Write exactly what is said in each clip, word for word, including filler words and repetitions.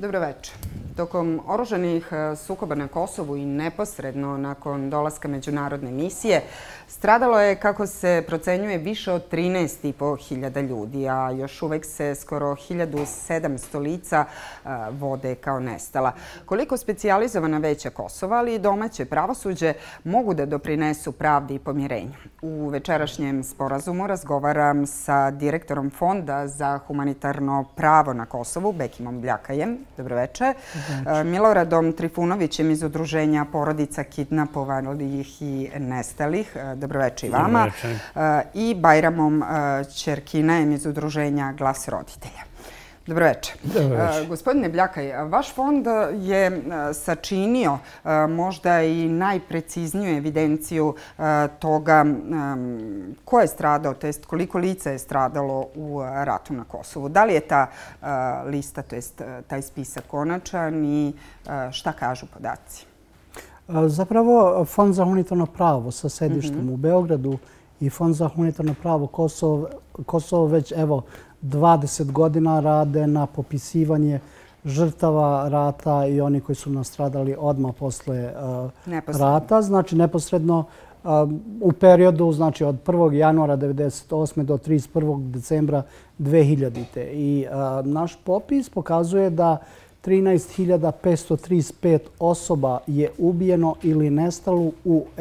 Dobro večer. Tokom oružanih sukoba na Kosovu i neposredno nakon dolaska međunarodne misije stradalo je, kako se procenjuje, više od trinaest i po hiljada ljudi, a još uvek se skoro hiljadu sedamsto lica vode kao nestala. Koliko specijalizovana veća Kosova, ali i domaće pravosuđe mogu da doprinesu pravdi i pomirenju? U večerašnjem sporazumu razgovaram sa direktorom Fonda za humanitarno pravo na Kosovu, Bekimom Bljakajem. Dobro večer. Miloradom Trifunovićem iz Udruženja porodica kidnapovanih i nestalih. Dobro večer i vama. I Bajramom Ćerkinajem iz Udruženja Glas roditelja. Dobro večer. Gospodine Bljakaj, vaš fond je sačinio možda i najprecizniju evidenciju toga ko je stradao, to jest koliko lica je stradalo u ratu na Kosovu. Da li je ta lista, to jest taj spisak konačan i šta kažu podaci? Zapravo, Fond za humanitarno pravo sa sedištem u Beogradu i Fond za humanitarno pravo Kosovo već, evo, dvadeset godina rade na popisivanje žrtava rata i oni koji su nastradali odmah posle rata. Znači, neposredno u periodu znači od prvog januara devedeset osme do trideset prvog decembra dve hiljadite. I naš popis pokazuje da trinaest hiljada petsto trideset pet osoba je ubijeno ili nestalo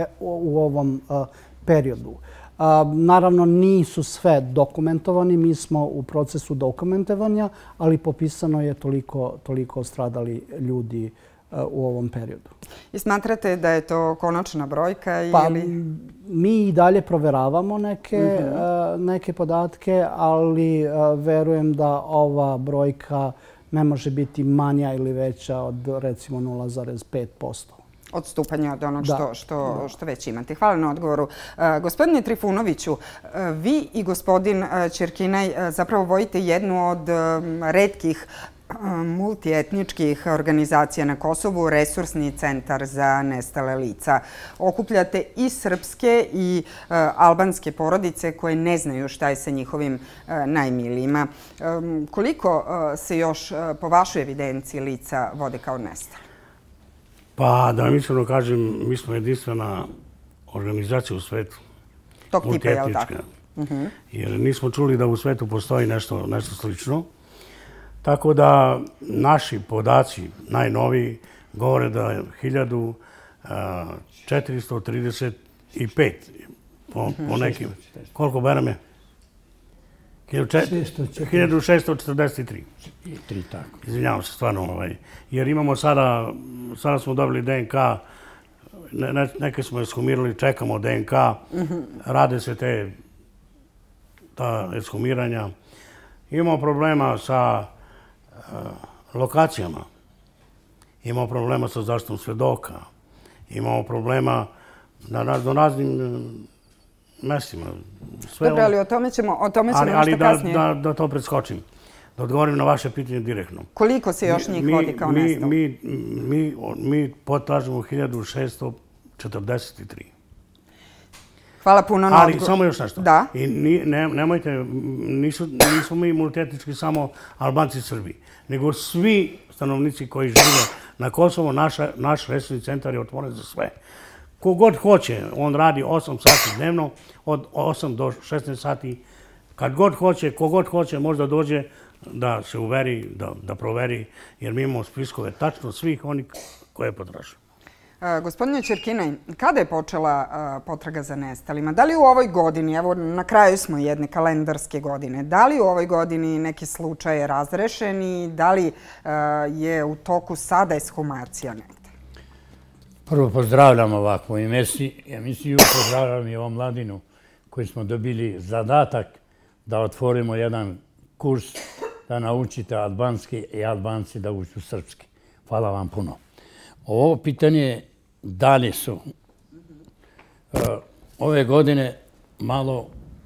u ovom periodu. Naravno, nisu sve dokumentovani. Mi smo u procesu dokumentovanja, ali popisano je toliko stradali ljudi u ovom periodu. I smatrate da je to konačna brojka? Pa, mi i dalje proveravamo neke podatke, ali verujem da ova brojka ne može biti manja ili veća od, recimo, nula zarez pet posto. Odstupanja od onog što već imate. Hvala na odgovoru. Gospodine Trifunoviću, vi i gospodin Ćerkinaj zapravo vodite jednu od retkih multietničkih organizacija na Kosovu, Resursni centar za nestale lica. Okupljate i srpske i albanske porodice koje ne znaju šta je sa njihovim najmilijima. Koliko se još po vašoj evidenciji lica vode kao nestale? Pa, da vam iskreno kažem, mi smo jedinstvena organizacija u svetu. Tog tipa, je li tako? Jer nismo čuli da u svetu postoji nešto slično. Tako da naši podaci, najnoviji, govore da je hiljadu četiristo trideset pet po nekim. Koliko berem je? hiljadu šesto četrdeset tri. Izvinjavam se, stvarno. Jer imamo sada, sada smo dobili D N K, neke smo ekshumirali, čekamo D N K, rade se te ta ekshumiranja. Imamo problema sa lokacijama, imamo problema sa zaštitom svedoka, imamo problema na raznim mestima. Dobro, ali o tome ćemo nešto kasnije. Ali da to preskočim, da odgovorim na vaše pitanje direktno. Koliko se još njih vodi kao nestalo? Mi potražimo hiljadu šesto četrdeset tri. Hvala puno na odgovor. Ali samo još nešto. Da. I nemojte, nismo mi multietnički samo Albanci i Srbi, nego svi stanovnici koji žive na Kosovo, naš resursni centar je otvoren za sve. Kogod hoće, on radi osam sati dnevno, od osam do šesnaest sati. Kad god hoće, kogod hoće, možda dođe da se uveri, da proveri, jer mi imamo spiskove tačno svih onih koje potražuju. Gospodine Ćerkinaj, kada je počela potraga za nestalima? Da li u ovoj godini, evo na kraju smo jedne kalendarske godine, da li u ovoj godini neki slučaj je razrešen i da li je u toku sada ekshumacija negde? Prvo pozdravljam ovakvu emisiju, pozdravljam i ovom mladinu koji smo dobili zadatak da otvorimo jedan kurs da naučite albanski i Albanci da uču srpski. Hvala vam puno. Ovo pitanje da li su ove godine malo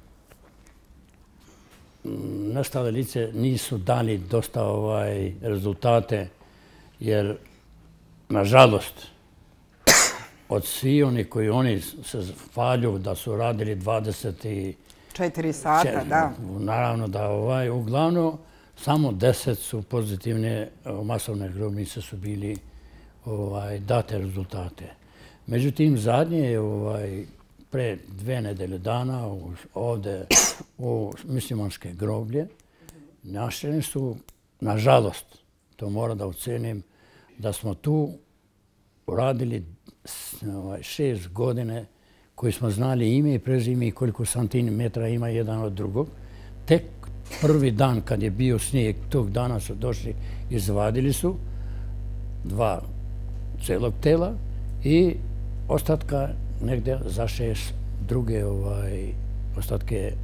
nestale lice nisu dali dosta rezultate, jer nažalost od svi oni koji oni se falju da su radili dvadeset četiri sata, da. Naravno da uglavnom samo deset su pozitivne masovne grobnice su bili date rezultate. Međutim, zadnje je pre dve nedelje dana ovde u muslimanske groblje našli su, nažalost, to moram da ocenim, da smo tu uradili šest godine koji smo znali ime i prezime i koliko santimetra ima jedan od drugog. Tek prvi dan kad je bio snijeg, tog dana su došli, izvadili su dva celog tela i ostatka negde za šest druge ostatke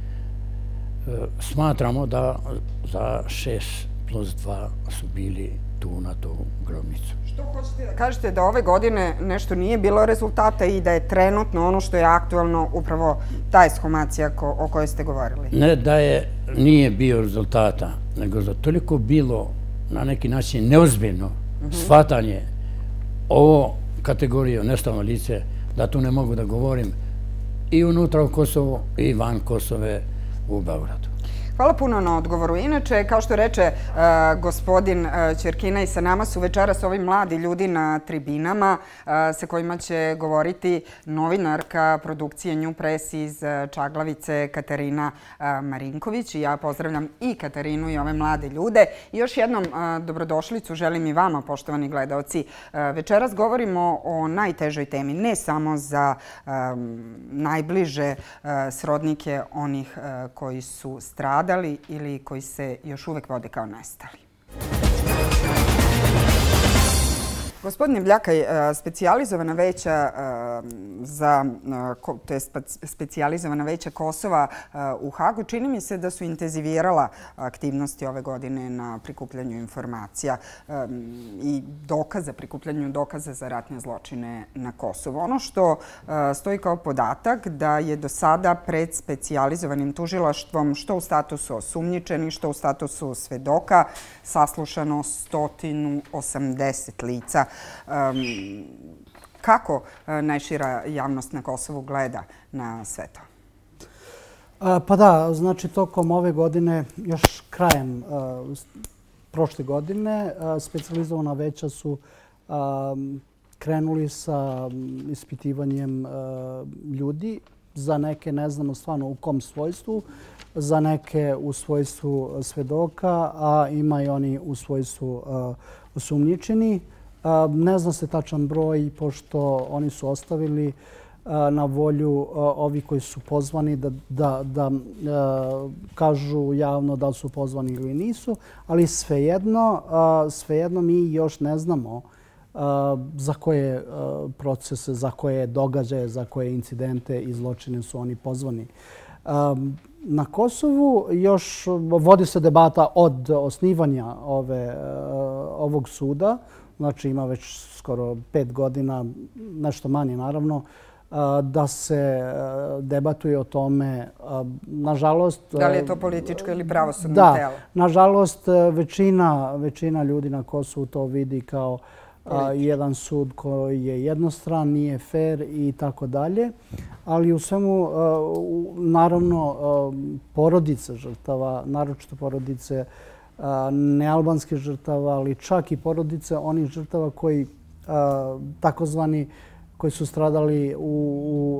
smatramo da za šest plus dva su bili tu na tu grobnicu. Što hoćete da kažete da ove godine nešto nije bilo rezultata i da je trenutno ono što je aktualno upravo ta ekshumacija o kojoj ste govorili? Ne da je nije bio rezultata, nego da toliko bilo na neki način neozbiljno shvatanje ovo kategorije nestalo lice, da tu ne mogu da govorim i unutra u Kosovu i van Kosove u Beogradu. Hvala puno na odgovoru. Inače, kao što reče gospodin Ćerkina, i sa nama su večeras ovi mladi ljudi na tribinama sa kojima će govoriti novinarka produkcije New Press iz Čaglavice Katarina Marinković. I ja pozdravljam i Katarinu i ove mlade ljude. I još jednom dobrodošlicu želim i vama, poštovani gledaoci. Večeras govorimo o najtežoj temi, ne samo za najbliže srodnike onih koji su stradali ili koji se još uvek vode kao nestali. Gospodine Bljakaj, specijalizovana veća za, to je specijalizovana veća Kosova u Hagu, čini mi se da su intenzivirala aktivnosti ove godine na prikupljanju informacija i dokaza, prikupljanju dokaza za ratne zločine na Kosovu. Ono što stoji kao podatak da je do sada pred specijalizovanim tužilaštvom što u statusu osumnjičenih, što u statusu svedoka saslušano sto osamdeset lica. Kako najšira javnost na Kosovu gleda na sve to? Pa da, znači tokom ove godine, još krajem prošle godine, specijalizovana veća su krenuli sa ispitivanjem ljudi. Za neke ne znamo stvarno u kom svojstvu, za neke u svojstvu svedoka, a ima i oni u svojstvu osumnjičeni. Ne zna se tačan broj, pošto oni su ostavili na volju ovi koji su pozvani da kažu javno da li su pozvani ili nisu, ali svejedno, svejedno mi još ne znamo za koje procese, za koje događaje, za koje incidente i zločine su oni pozvani. Na Kosovu još vodi se debata od osnivanja ovog suda, znači ima već skoro pet godina, nešto manje naravno, da se debatuje o tome. Nažalost... Da li je to političko ili pravosudno telo? Da, nažalost većina ljudi na Kosovu to vidi kao jedan sud koji je jednostran, nije fair i tako dalje. Ali u svemu, naravno, porodice žrtava, naročito porodice nealbanskih žrtava, ali čak i porodice onih žrtava koji takozvani koji su stradali u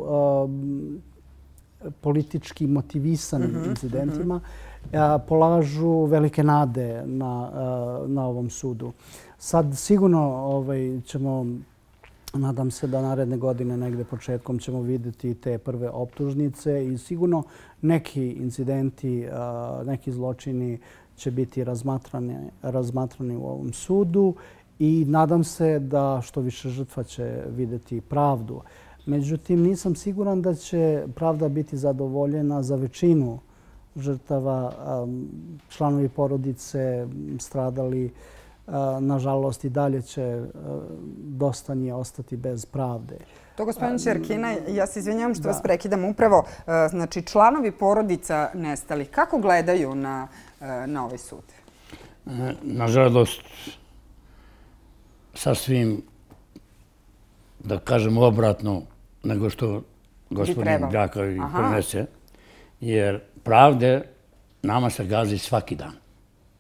politički motivisanim incidentima, polažu velike nade na ovom sudu. Sad sigurno ćemo, nadam se da naredne godine, negde početkom, ćemo vidjeti te prve optužnice i sigurno neki incidenti, neki zločini će biti razmatrani u ovom sudu i nadam se da što više žrtva će vidjeti pravdu. Međutim, nisam siguran da će pravda biti zadovoljena za većinu žrtava. Članovi porodice stradali, nažalost, i dalje će dosta njih ostati bez pravde. To, gospodin Ćerkina, ja se izvinjavam što vas prekidam upravo. Znači, članovi porodica nestali, kako gledaju na ovaj sud? Nažalost, sasvim, da kažem obratno, nego što gospodin Bljakaj prenese, jer pravde nama se gazi svaki dan.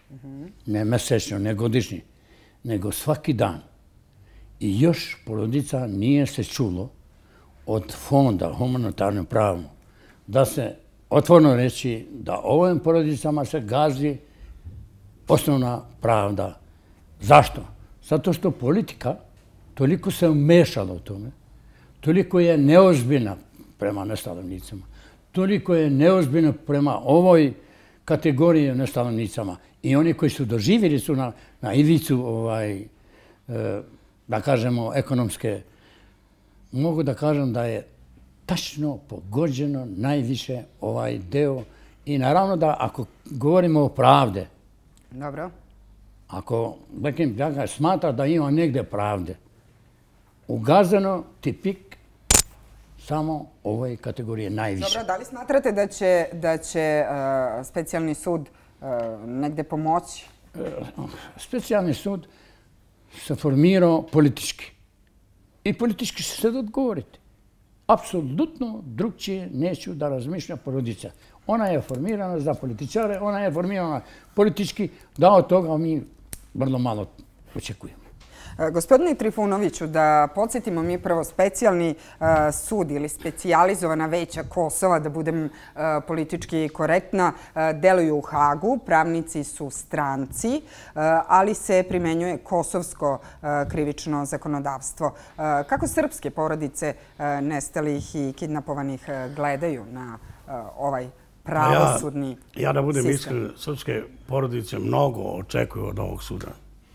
Ne mesečno, ne godišnji, nego svaki dan. I još porodica nije se čulo od fonda humanitarnom pravu da se otvoreno reći da ovim porodicama se gazi osnovna pravda. Zašto? Zato što politika toliko se umešala u tome, toliko je neozbiljna prema nestalim licama, toliko je neozbiljna prema ovoj kategoriji nestalim licama. I oni koji su doživjeli su na, na ivicu, ovaj, e, da kažemo, ekonomske, mogu da kažem da je tačno pogođeno najviše ovaj deo. I naravno da ako govorimo o pravde, Dobro. Ako Blekin Bljaka smatra da ima negde pravde, ugazano tipik samo ovoj kategorije najviše. Dobro, da li smatrate da će, da će uh, specijalni sud uh, negde pomoći? Specijalni sud se formirao politički. I politički će se odgovoriti. Apsolutno drugčije neću da razmišlja porodica. Ona je formirana za političare, ona je formirana politički, da od toga mi vrlo malo očekujemo. Gospodine Trifunoviću, da podsjetimo mi prvo specijalni uh, sud ili specijalizovana veća Kosova, da budem uh, politički korektna, uh, deluju u Hagu, pravnici su stranci, uh, ali se primenjuje kosovsko uh, krivično zakonodavstvo. Uh, kako srpske porodice uh, nestalih i kidnapovanih uh, gledaju na uh, ovaj pravosudni sistem? Ja, ja da budem iskren, srpske porodice mnogo očekuju od ovog suda.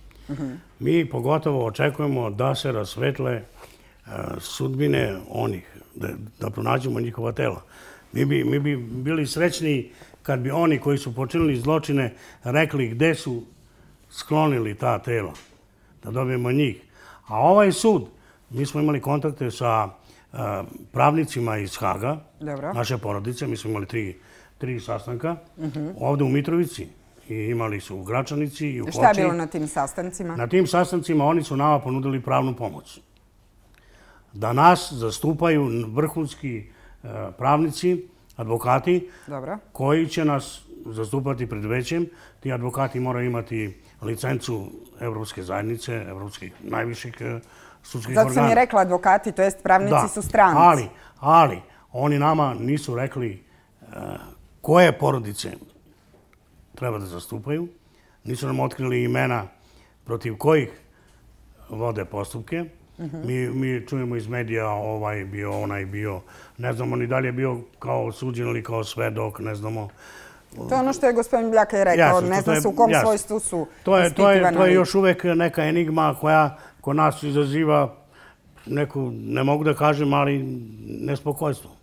Mi pogotovo očekujemo da se rasvetle sudbine onih, da pronađemo njihova tela. Mi bi, mi bi bili srećni kad bi oni koji su počinili zločine rekli gde su sklonili ta tela, da dobijemo njih. A ovaj sud, mi smo imali kontakte sa pravnicima iz Haga, Dobro. Naše porodice, mi smo imali tri, tri sastanka, ovde u Mitrovici. I imali su u Gračanici i u Hoči. Šta je bilo na tim sastancima? Na tim sastancima oni su nama ponudili pravnu pomoć. Da nas zastupaju vrhunski pravnici, advokati, Dobro. koji će nas zastupati pred većem. Ti advokati moraju imati licencu Evropske zajednice, evropskih najviših sudskih organa. Zato sam i rekla advokati, to jest pravnici da, su stranci. Ali, ali, oni nama nisu rekli uh, koje porodice treba da zastupaju. Nisu nam otkrili imena protiv kojih vode postupke. mi, mi čujemo iz medija ovaj bio, onaj bio. Ne znamo ni dalje bio kao suđen ili kao svedok, ne znamo. To je ono što je gospodin Bljaka i rekao. Jasno, ne zna se u kom jasno. svojstvu su to je, to, je, to je ispitivani. još uvek neka enigma koja kod nas izaziva neku, ne mogu da kažem, ali nespokojstvo.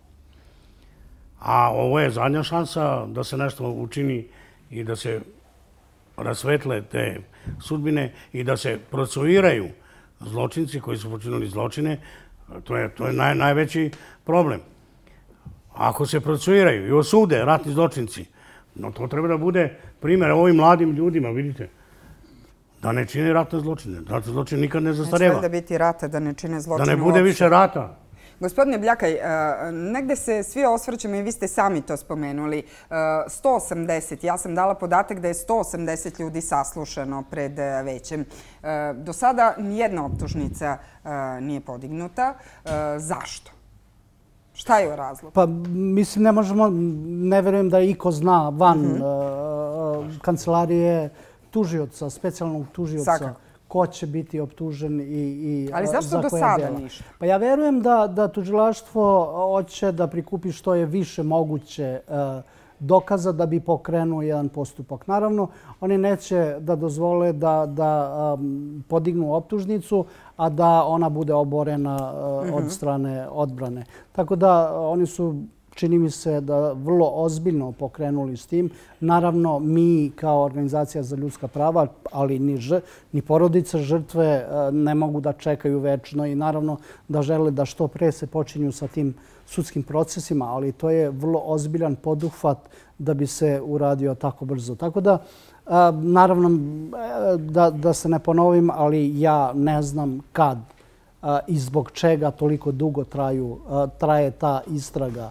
A ovo je zadnja šansa da se nešto učini i da se rasvetle te sudbine i da se procesuiraju zločinci koji su počinili zločine. To je, to je naj, najveći problem. Ako se procesuiraju i osude ratni zločinci, no to treba da bude primjer ovim mladim ljudima, vidite, da ne čine ratne zločine. Ratne zločine nikad ne zastareva. Neće da biti rata, da ne čine zločine Da ne bude uopšte. više rata. Gospodine Bljakaj, negde se svi osvrćemo i vi ste sami to spomenuli. sto osamdeset, ja sam dala podatak da je sto osamdeset ljudi saslušano pred većem. Do sada nijedna optužnica nije podignuta. Zašto? Šta je razlog? Pa, mislim, ne možemo, ne verujem da iko zna van mm -hmm. uh, kancelarije tužioca, specijalnog tužioca, Svakako. ko će biti optužen i, i Ali zašto za do koja sada dela. ništa? Pa ja verujem da, da tužilaštvo hoće da prikupi što je više moguće uh, dokaza da bi pokrenuo jedan postupak. Naravno, oni neće da dozvole da, da um, podignu optužnicu, a da ona bude oborena uh, mm -hmm. od strane odbrane. Tako da oni su, čini mi se, da vrlo ozbiljno pokrenuli s tim. Naravno, mi kao organizacija za ljudska prava, ali ni, ž, ni porodica žrtve uh, ne mogu da čekaju večno i naravno da žele da što pre se počinju sa tim sudskim procesima, ali to je vrlo ozbiljan poduhvat da bi se uradio tako brzo. Tako da, naravno, da, da se ne ponovim, ali ja ne znam kad i zbog čega toliko dugo traju, traje ta istraga.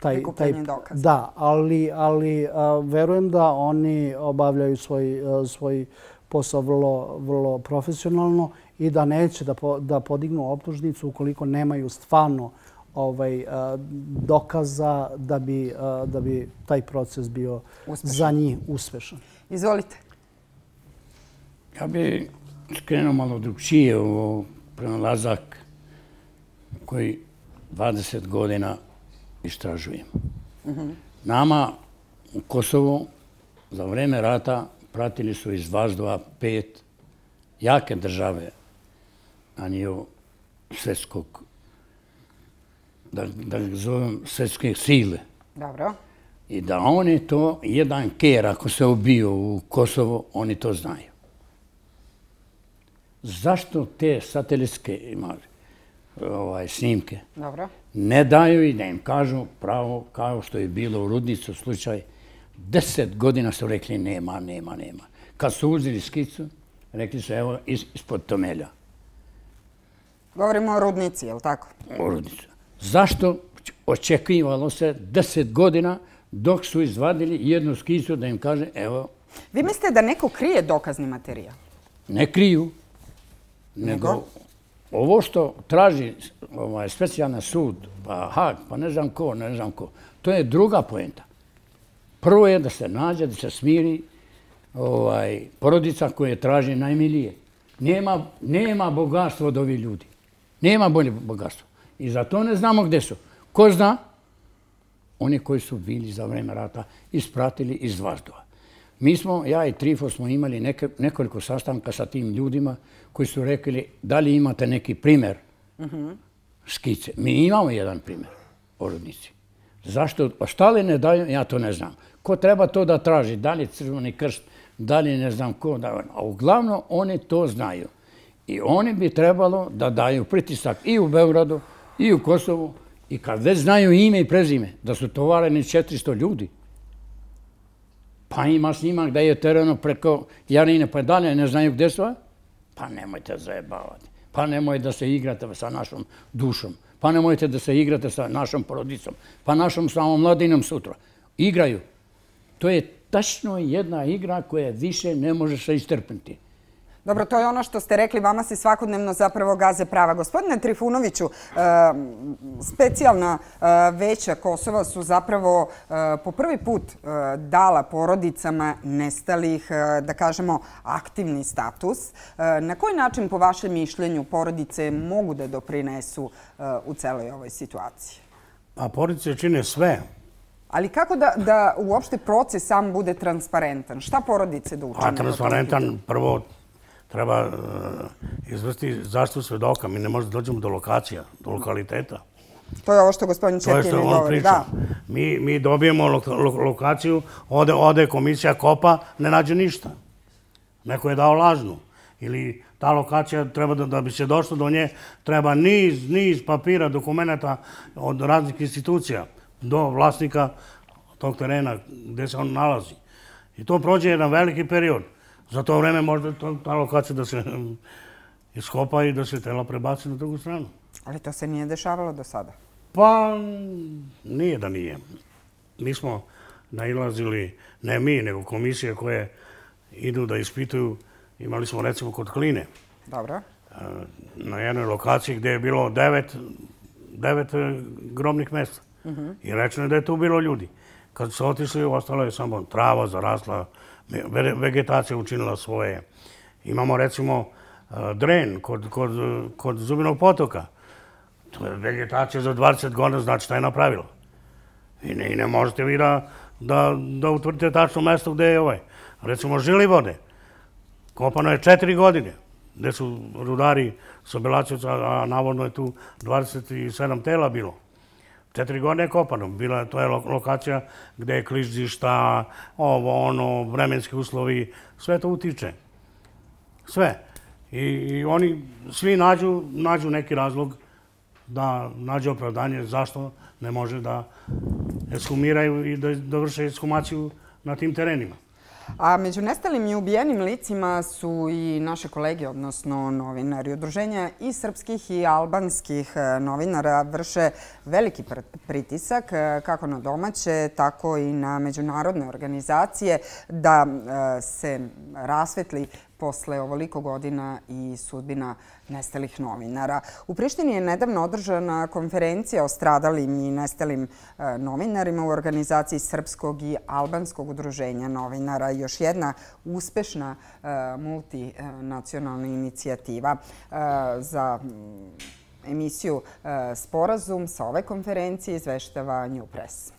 prikupljanje dokaza. Da, ali, ali verujem da oni obavljaju svoj, svoj posao vrlo, vrlo profesionalno i da neće da, po, da podignu optužnicu ukoliko nemaju stvarno ovaj, dokaza da bi, da bi taj proces bio uspešan. Za njih uspešan. Izvolite. Ja bih skrenuo malo drugčije u pronalazak koji dvadeset godina istražujem. Nama u Kosovu za vreme rata pratili su iz vazduha pet jake države na nivo svjetskog, da, da zovem svjetske sile. Dobro. I da oni to, jedan ker ako se ubio u Kosovo, oni to znaju. Zašto te satelitske ima, ovaj, snimke Dobro. ne daju i da im kažu pravo kao što je bilo u Rudnicu slučaj? Deset godina su rekli nema, nema, nema. Kad su uzeli skicu, rekli su evo is, ispod tomelja. Govorimo o Rudnici, je li tako? O Rudnicu. Zašto očekivalo se deset godina dok su izvadili jednu skicu da im kaže evo... Vi mislite da neko krije dokazni materijal? Ne kriju. Nego ovo što traži ovaj, specijalni sud, pa Hag, pa ne znam ko, ne znam ko, to je druga poenta. Prvo je da se nađe, da se smiri ovaj, porodica koja traži najmilije. Nema, nema bogatstva od ovih ljudi. Nema bolje bogatstva. I zato ne znamo gdje su. Ko zna? Oni koji su bili za vreme rata ispratili iz vazduha. Mi smo, ja i Trifo smo imali neke, nekoliko sastanka sa tim ljudima koji su rekli da li imate neki primjer uh-huh. skice. Mi imamo jedan primjer o Rudnici. Zašto ostali ne daju, ja to ne znam. Ko treba to da traži? Da li Crveni krst, da li ne znam ko. Da, a uglavnom oni to znaju. I oni bi trebalo da daju pritisak i u Beogradu i u Kosovu. I kad već znaju ime i prezime, da su tovareni četiristo ljudi, pa ima snimak da je tereno preko Jarine, pa dalje ne znaju gdje su, pa nemojte zajebavati. Pa nemojte da se igrate sa našom dušom. Pa nemojte da se igrate sa našom porodicom. Pa našom samom mladinom sutra. Igraju. To je tačno jedna igra koja više ne može se istrpiti. Dobro, to je ono što ste rekli, vama se svakodnevno zapravo gaze prava. Gospodine Trifunoviću, specijalna veća Kosova su zapravo po prvi put dala porodicama nestalih, da kažemo, aktivni status. Na koji način, po vašem mišljenju, porodice mogu da doprinesu u celoj ovoj situaciji? Pa porodice čine sve. Ali kako da, da uopšte proces sam bude transparentan? Šta porodice da učine? A transparentan, prvo, treba uh, izvrsti zaštitu svedoka. Mi ne možemo da dođemo do lokacija, do lokaliteta. To je ovo što gospodin Četin govori. Da. Mi, mi dobijemo lo, lo, lokaciju, ode, ode komisija kopa, ne nađe ništa. Neko je dao lažnu. Ili ta lokacija, treba da, da bi se došlo do nje, treba niz, niz papira, dokumenta od raznih institucija do vlasnika tog terena gdje se on nalazi. I to prođe jedan veliki period. Za to vreme možda to, ta lokacija da se iskopa i da se telo prebaci na drugu stranu. Ali to se nije dešavalo do sada? Pa nije da nije. Mi smo nailazili, ne mi, nego komisije koje idu da ispituju. Imali smo recimo kod Kline. Dobro. Na jednoj lokaciji gdje je bilo devet, devet grobnih mjesta. Uh-huh. I rečeno je da je tu bilo ljudi. Kad su otišli, ostalo je samo trava zarasla, vegetacija učinila svoje. Imamo recimo Dren kod, kod, kod Zubinog potoka. To je vegetacija za dvadeset godina, znači šta je napravilo. I ne, i ne možete vi da, da, da utvrdite tačno mjesto gdje je ovaj. Recimo Žilivode. Kopano je četiri godine, gdje su rudari s Belačevca, a navodno je tu dvadeset sedam tela bilo. Četiri godine je kopano. Bila, to je lokacija gdje je klizišta, ovo, ono, vremenski uslovi, sve to utiče. Sve. I, i oni svi nađu, nađu neki razlog da nađu opravdanje zašto ne može da ekshumiraju i da dovrše ekshumaciju na tim terenima. A među nestalim i ubijenim licima su i naše kolege, odnosno novinari. Udruženja i srpskih i albanskih novinara vrše veliki pritisak kako na domaće, tako i na međunarodne organizacije da se rasvetli posle ovoliko godina i sudbina nestalih novinara. U Prištini je nedavno održana konferencija o stradalim i nestalim novinarima u organizaciji Srpskog i Albanskog udruženja novinara. Još jedna uspešna multinacionalna inicijativa. Za emisiju Sporazum sa ove konferencije izveštava New Press.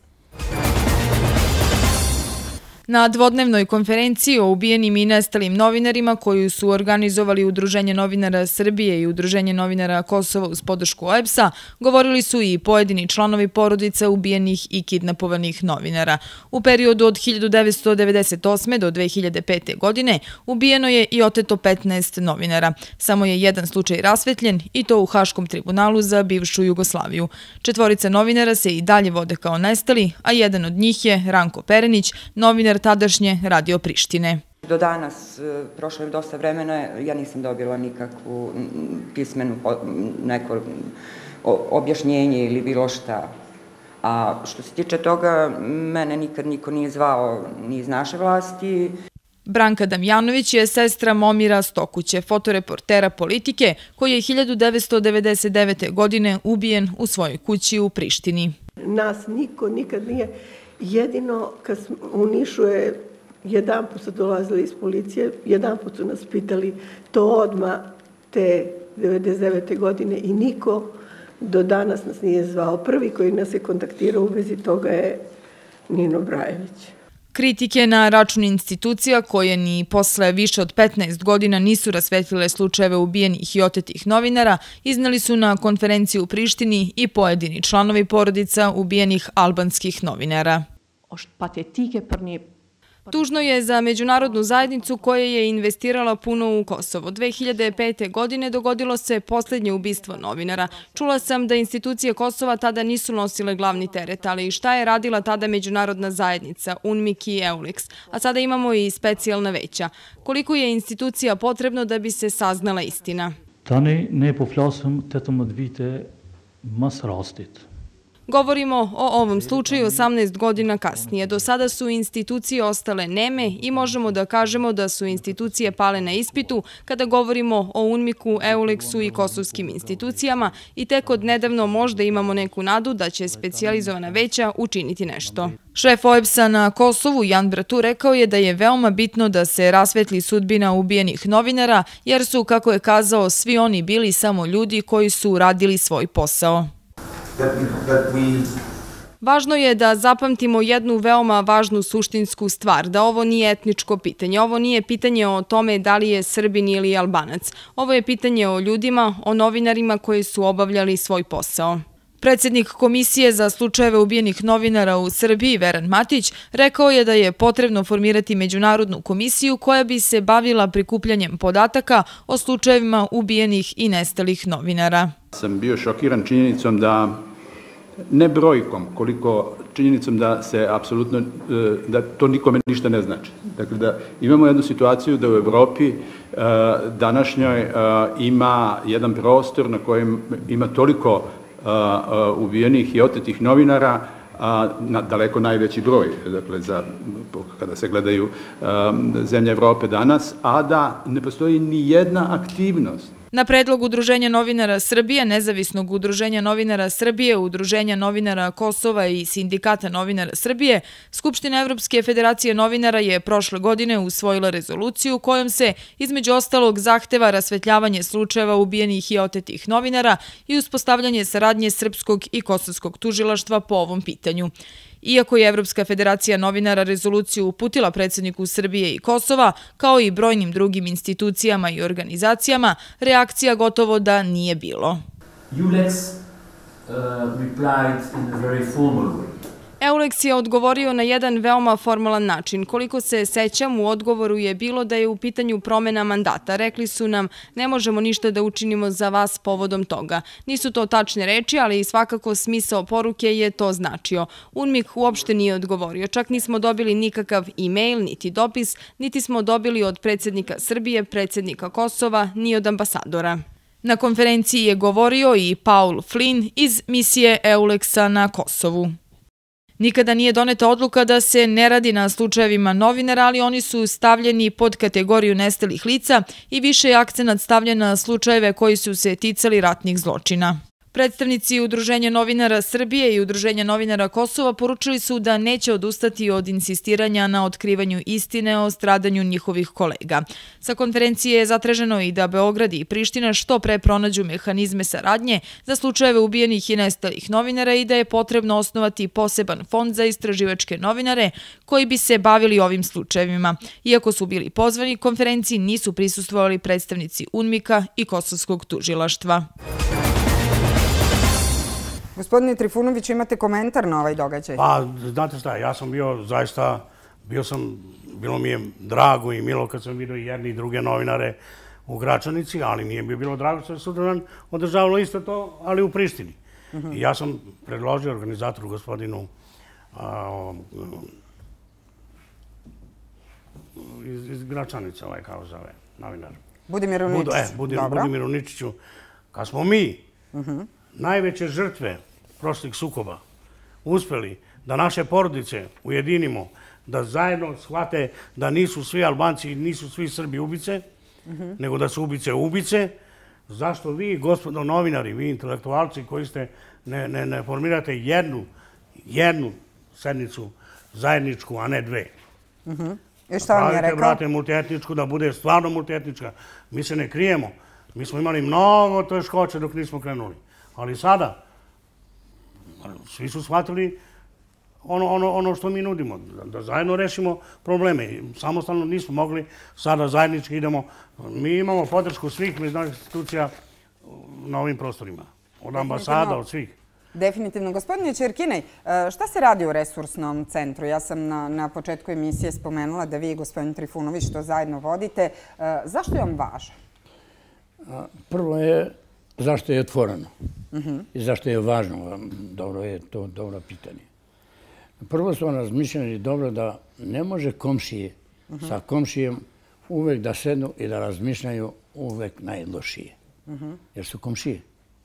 Na dvodnevnoj konferenciji o ubijenim i nestalim novinarima koju su organizovali Udruženje novinara Srbije i Udruženje novinara Kosova uz podršku O E B S-a govorili su i pojedini članovi porodica ubijenih i kidnapovanih novinara. U periodu od hiljadu devetsto devedeset osme. do dve hiljade pete. godine ubijeno je i oteto petnaest novinara. Samo je jedan slučaj rasvetljen i to u Haškom tribunalu za bivšu Jugoslaviju. Četvorica novinara se i dalje vode kao nestali, a jedan od njih je Ranko Perenić, novinar tadašnje Radio Prištine. Do danas, prošlo je dosta vremena, ja nisam dobila nikakvu pismenu neko objašnjenje ili bilo šta. A što se tiče toga, mene nikad niko nije zvao ni iz naše vlasti. Branka Damjanović je sestra Momira Stokuće, fotoreportera Politike, koji je hiljadu devetsto devedeset devete. godine ubijen u svojoj kući u Prištini. Nas niko nikad nije. Jedino kad u Nišu je jedan put su dolazili iz policije, jedan put su nas pitali to odmah te devedeset devete. godine i niko do danas nas nije zvao. Prvi koji nas je kontaktirao u vezi toga je Nino Brajević. Kritike na račun institucija koje ni posle više od petnaest godina nisu rasvetlile slučajeve ubijenih i otetih novinara izneli su na konferenciji u Prištini i pojedini članovi porodica ubijenih albanskih novinara. Tužno je za međunarodnu zajednicu koja je investirala puno u Kosovo. dve hiljade pete. godine dogodilo se posljednje ubistvo novinara. Čula sam da institucije Kosova tada nisu nosile glavni teret, ali šta je radila tada međunarodna zajednica, UNMIK i EULEX, a sada imamo i specijalna veća. Koliko je institucija potrebno da bi se saznala istina? Tani ne po flasëm tetëmbëdhjetë vite mas rastit. Govorimo o ovom slučaju osamnaest godina kasnije. Do sada su institucije ostale neme i možemo da kažemo da su institucije pale na ispitu kada govorimo o UNMIK-u, EULEX-u i kosovskim institucijama i tek od nedavno možda imamo neku nadu da će specijalizovana veća učiniti nešto. Šef O E B S-a na Kosovu, Jan Bratu, rekao je da je veoma bitno da se rasvetli sudbina ubijenih novinara, jer su, kako je kazao, svi oni bili samo ljudi koji su radili svoj posao. Važno je da zapamtimo jednu veoma važnu suštinsku stvar, da ovo nije etničko pitanje. Ovo nije pitanje o tome da li je Srbin ili Albanac. Ovo je pitanje o ljudima, o novinarima koji su obavljali svoj posao. Predsjednik Komisije za slučajeve ubijenih novinara u Srbiji, Veran Matić, rekao je da je potrebno formirati međunarodnu komisiju koja bi se bavila prikupljanjem podataka o slučajevima ubijenih i nestalih novinara. Sam bio šokiran činjenicom da, ne brojkom, koliko činjenicom da se apsolutno, da to nikome ništa ne znači. Dakle, da imamo jednu situaciju da u Evropi današnjoj ima jedan prostor na kojem ima toliko ubijenih i otetih novinara, na daleko najveći broj, dakle, za, kada se gledaju zemlje Evrope danas, a da ne postoji ni jedna aktivnost. Na predlog Udruženja novinara Srbije, Nezavisnog udruženja novinara Srbije, Udruženja novinara Kosova i Sindikata novinara Srbije, Skupština Evropske federacije novinara je prošle godine usvojila rezoluciju kojom se, između ostalog, zahteva rasvetljavanje slučajeva ubijenih i otetih novinara i uspostavljanje saradnje srpskog i kosovskog tužilaštva po ovom pitanju. Iako je Evropska federacija novinara rezoluciju uputila predsjedniku Srbije i Kosova, kao i brojnim drugim institucijama i organizacijama, reakcija gotovo da nije bilo. Euleks je odgovorio na jedan veoma formalan način. Koliko se sećam, u odgovoru je bilo da je u pitanju promena mandata. Rekli su nam, ne možemo ništa da učinimo za vas povodom toga. Nisu to tačne reči, ali i svakako smisao poruke je to značio. UNMIK uopšte nije odgovorio. Čak nismo dobili nikakav e-mail, niti dopis, niti smo dobili od predsjednika Srbije, predsjednika Kosova, ni od ambasadora. Na konferenciji je govorio i Paul Flynn iz misije Euleksa na Kosovu. Nikada nije doneta odluka da se ne radi na slučajevima novinara, ali oni su stavljeni pod kategoriju nestalih lica i više je akcenat stavljen na slučajeve koji su se ticali ratnih zločina. Predstavnici Udruženja novinara Srbije i Udruženja novinara Kosova poručili su da neće odustati od insistiranja na otkrivanju istine o stradanju njihovih kolega. Sa konferencije je zatraženo i da Beograd i Priština što pre pronađu mehanizme saradnje za slučajeve ubijenih i nestalih novinara i da je potrebno osnovati poseban fond za istraživačke novinare koji bi se bavili ovim slučajevima. Iako su bili pozvani, konferenciji nisu prisustvovali predstavnici UNMIK-a i Kosovskog tužilaštva. Gospodine Trifunović, imate komentar na ovaj događaj? Pa, znate šta, ja sam bio zaista, bio sam, bilo mi je drago i milo kad sam vidio i jedne i druge novinare u Gračanici, ali nije mi bilo drago što je sutradan održavalo isto to, ali u Prištini. I ja sam predložio organizatoru gospodinu iz Gračanice, ovaj kao zove, novinar. Budimiru Ničiću. Budimiru Ničiću. Kad smo mi najveće žrtve prošlih sukoba uspeli da naše porodice ujedinimo, da zajedno shvate da nisu svi Albanci i nisu svi Srbi ubice, nego da su ubice ubice, zašto vi, gospodo novinari, vi intelektualci koji ste, ne formirate jednu, jednu sednicu zajedničku, a ne dve? I šta vam je rekao? Brate, multietničku, da bude stvarno multietnička. Mi se ne krijemo. Mi smo imali mnogo teškoće dok nismo krenuli. Ali sada, svi su shvatili ono što mi nudimo, da zajedno rešimo probleme. Samostalno nismo mogli, sada zajednički idemo. Mi imamo podršku svih međunarodnih institucija na ovim prostorima. Od ambasada, od svih. Definitivno. Gospodine Čerkinej, šta se radi u resursnom centru? Ja sam na početku emisije spomenula da vi i gospodin Trifunović to zajedno vodite. Zašto je on važan? Prvo je zašto je otvoreno i zašto je važno. Dobro je to dobro pitanje. Prvo smo razmišljali dobro da ne može komšije sa komšijem uvek da sednu i da razmišljaju uvek najlošije. Jer su komšije.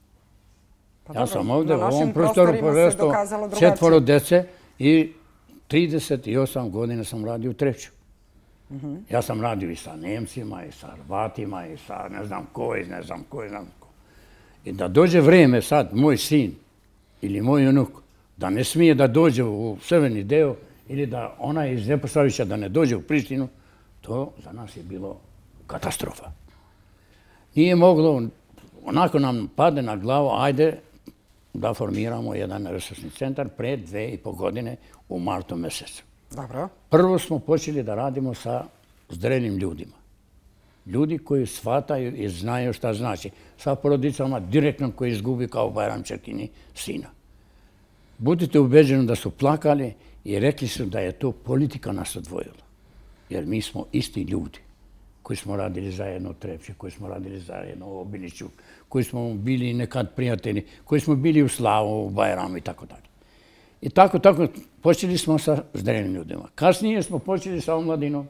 Ja sam ovdje u ovom prostoru porastao četvoro dece i trideset osam godina sam radio u Trepču. Ja sam radio i sa Nemcima, i sa Hrvatima, i sa ne znam ko, i ne znam ko, i ne znam ko. I da dođe vreme sad, moj sin ili moj unuk, da ne smije da dođe u severni deo ili da ona iz Neposavića da ne dođe u Prištinu, to za nas je bilo katastrofa. Nije moglo, onako nam pade na glavu, ajde da formiramo jedan resursni centar pre dve i po godine u martu mesecu. Dobro. Prvo smo počeli da radimo sa zrelim ljudima. Ljudi koji shvataju i znaju šta znači. Sa porodicama direktno koji izgubi kao Bajram Čerkini sina. Budite ubeđeni da su plakali i rekli su da je to politika nas odvojila. Jer mi smo isti ljudi koji smo radili zajedno u Trepči, koji smo radili zajedno u Obiliću, koji smo bili nekad prijatelji, koji smo bili u Slavu, u Bajramu i tako dalje. I tako, tako, počeli smo sa zrelim ljudima. Kasnije smo počeli sa omladinom.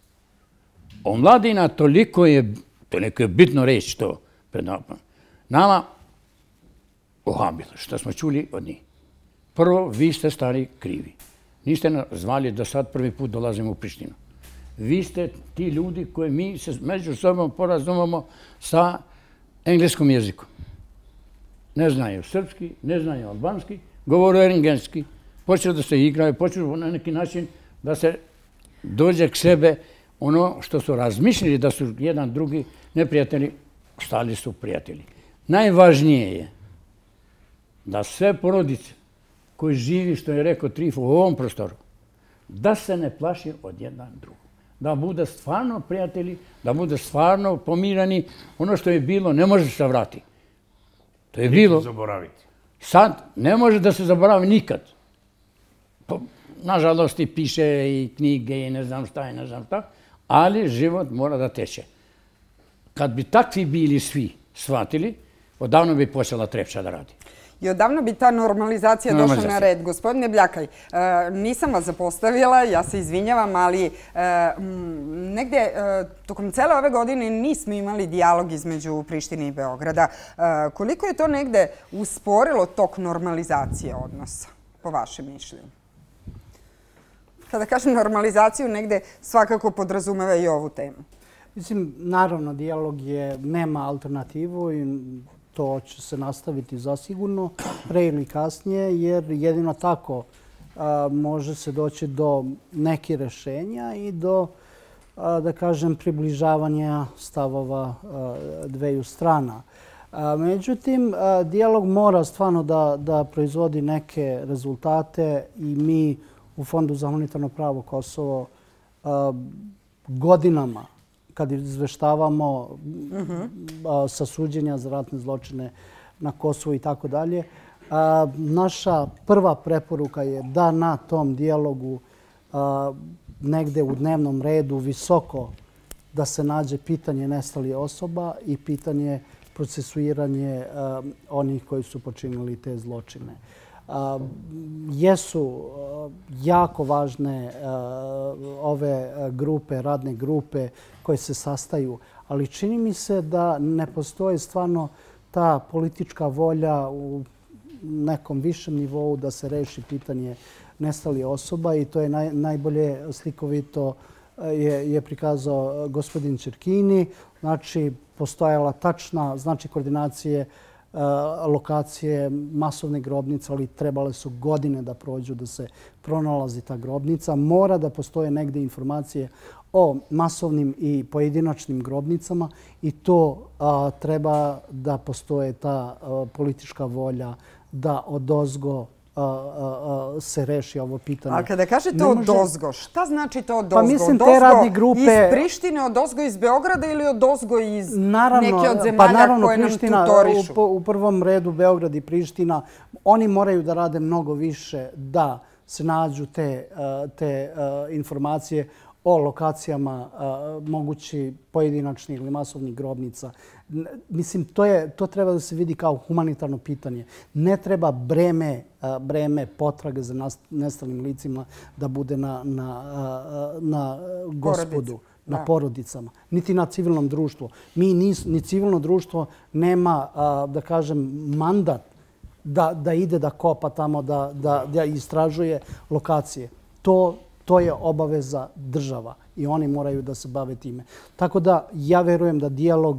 Omladina toliko je, toliko je bitno reći to pred nama, ohabilo, što smo čuli od njih. Prvo, vi ste stari krivi. Niste nas zvali da sad prvi put dolazimo u Prištinu. Vi ste ti ljudi koji mi se među sobom porazumemo sa engleskom jezikom. Ne znaju srpski, ne znaju albanski, govore engleski, počeli da se igraju, počeli na neki način da se dođe k sebe ono što su razmišljali da su jedan drugi neprijatelji, stali su prijatelji. Najvažnije je da sve porodice koji živi, što je rekao Trifo, u ovom prostoru, da se ne plaši od jedan drugog. Da bude stvarno prijatelji, da bude stvarno pomirani. Ono što je bilo ne može se vratiti. To je bilo. Zaboraviti. Sad ne može da se zaboravi nikad. nažalost i piše i knjige i ne znam šta i ne znam šta, ali život mora da teče. Kad bi takvi bili svi shvatili, odavno bi počela Trepča da radi. I odavno bi ta normalizacija došla na red. Gospodine Bljakaj, nisam vas zapostavila, ja se izvinjavam, ali negde tokom cele ove godine nismo imali dijalog između Prištine i Beograda. Koliko je to negde usporilo tok normalizacije odnosa, po vašem mišljenju? Kada kažem normalizaciju, negde svakako podrazumeva i ovu temu. Mislim, naravno, dijalog je, nema alternativu i to će se nastaviti zasigurno, pre ili kasnije, jer jedino tako može se doći do neke rešenja i do, da kažem, približavanja stavova dveju strana. Međutim, dijalog mora stvarno da proizvodi neke rezultate i mi u Fondu za humanitarno pravo Kosovo godinama, kad izveštavamo sa suđenja za ratne zločine na Kosovu i tako dalje, naša prva preporuka je da na tom dijalogu negde u dnevnom redu visoko da se nađe pitanje nestalih osoba i pitanje procesuiranje onih koji su počinili te zločine. Jesu jako važne ove grupe, radne grupe koje se sastaju, ali čini mi se da ne postoji stvarno ta politička volja u nekom višem nivou da se reši pitanje nestalih osoba i to je najbolje slikovito je prikazao gospodin Čerkini. Znači, postojala tačna, znači koordinacije lokacije masovne grobnice, ali trebale su godine da prođu da se pronalazi ta grobnica. Mora da postoje negde informacije o masovnim i pojedinačnim grobnicama i to treba da postoje ta politička volja da odozgo se reši ovo pitanje. A kada kažete odozgo, šta znači to odozgo? Pa mislim te radne grupe... Iz Prištine, odozgo iz Beograda ili odozgo iz neke od zemalja koje nam tutorišu? U prvom redu Beograd i Priština, oni moraju da rade mnogo više da se nađu te informacije o lokacijama mogući pojedinačnih ili masovnih grobnica. Mislim, to treba da se vidi kao humanitarno pitanje. Ne treba breme potrage za nestalim licima da bude na gospodu, na porodicama, niti na civilnom društvu. Mi, ni civilno društvo nema, da kažem, mandat da ide da kopa tamo, da istražuje lokacije. To To je obaveza država i oni moraju da se bave time. Tako da ja verujem da dijalog,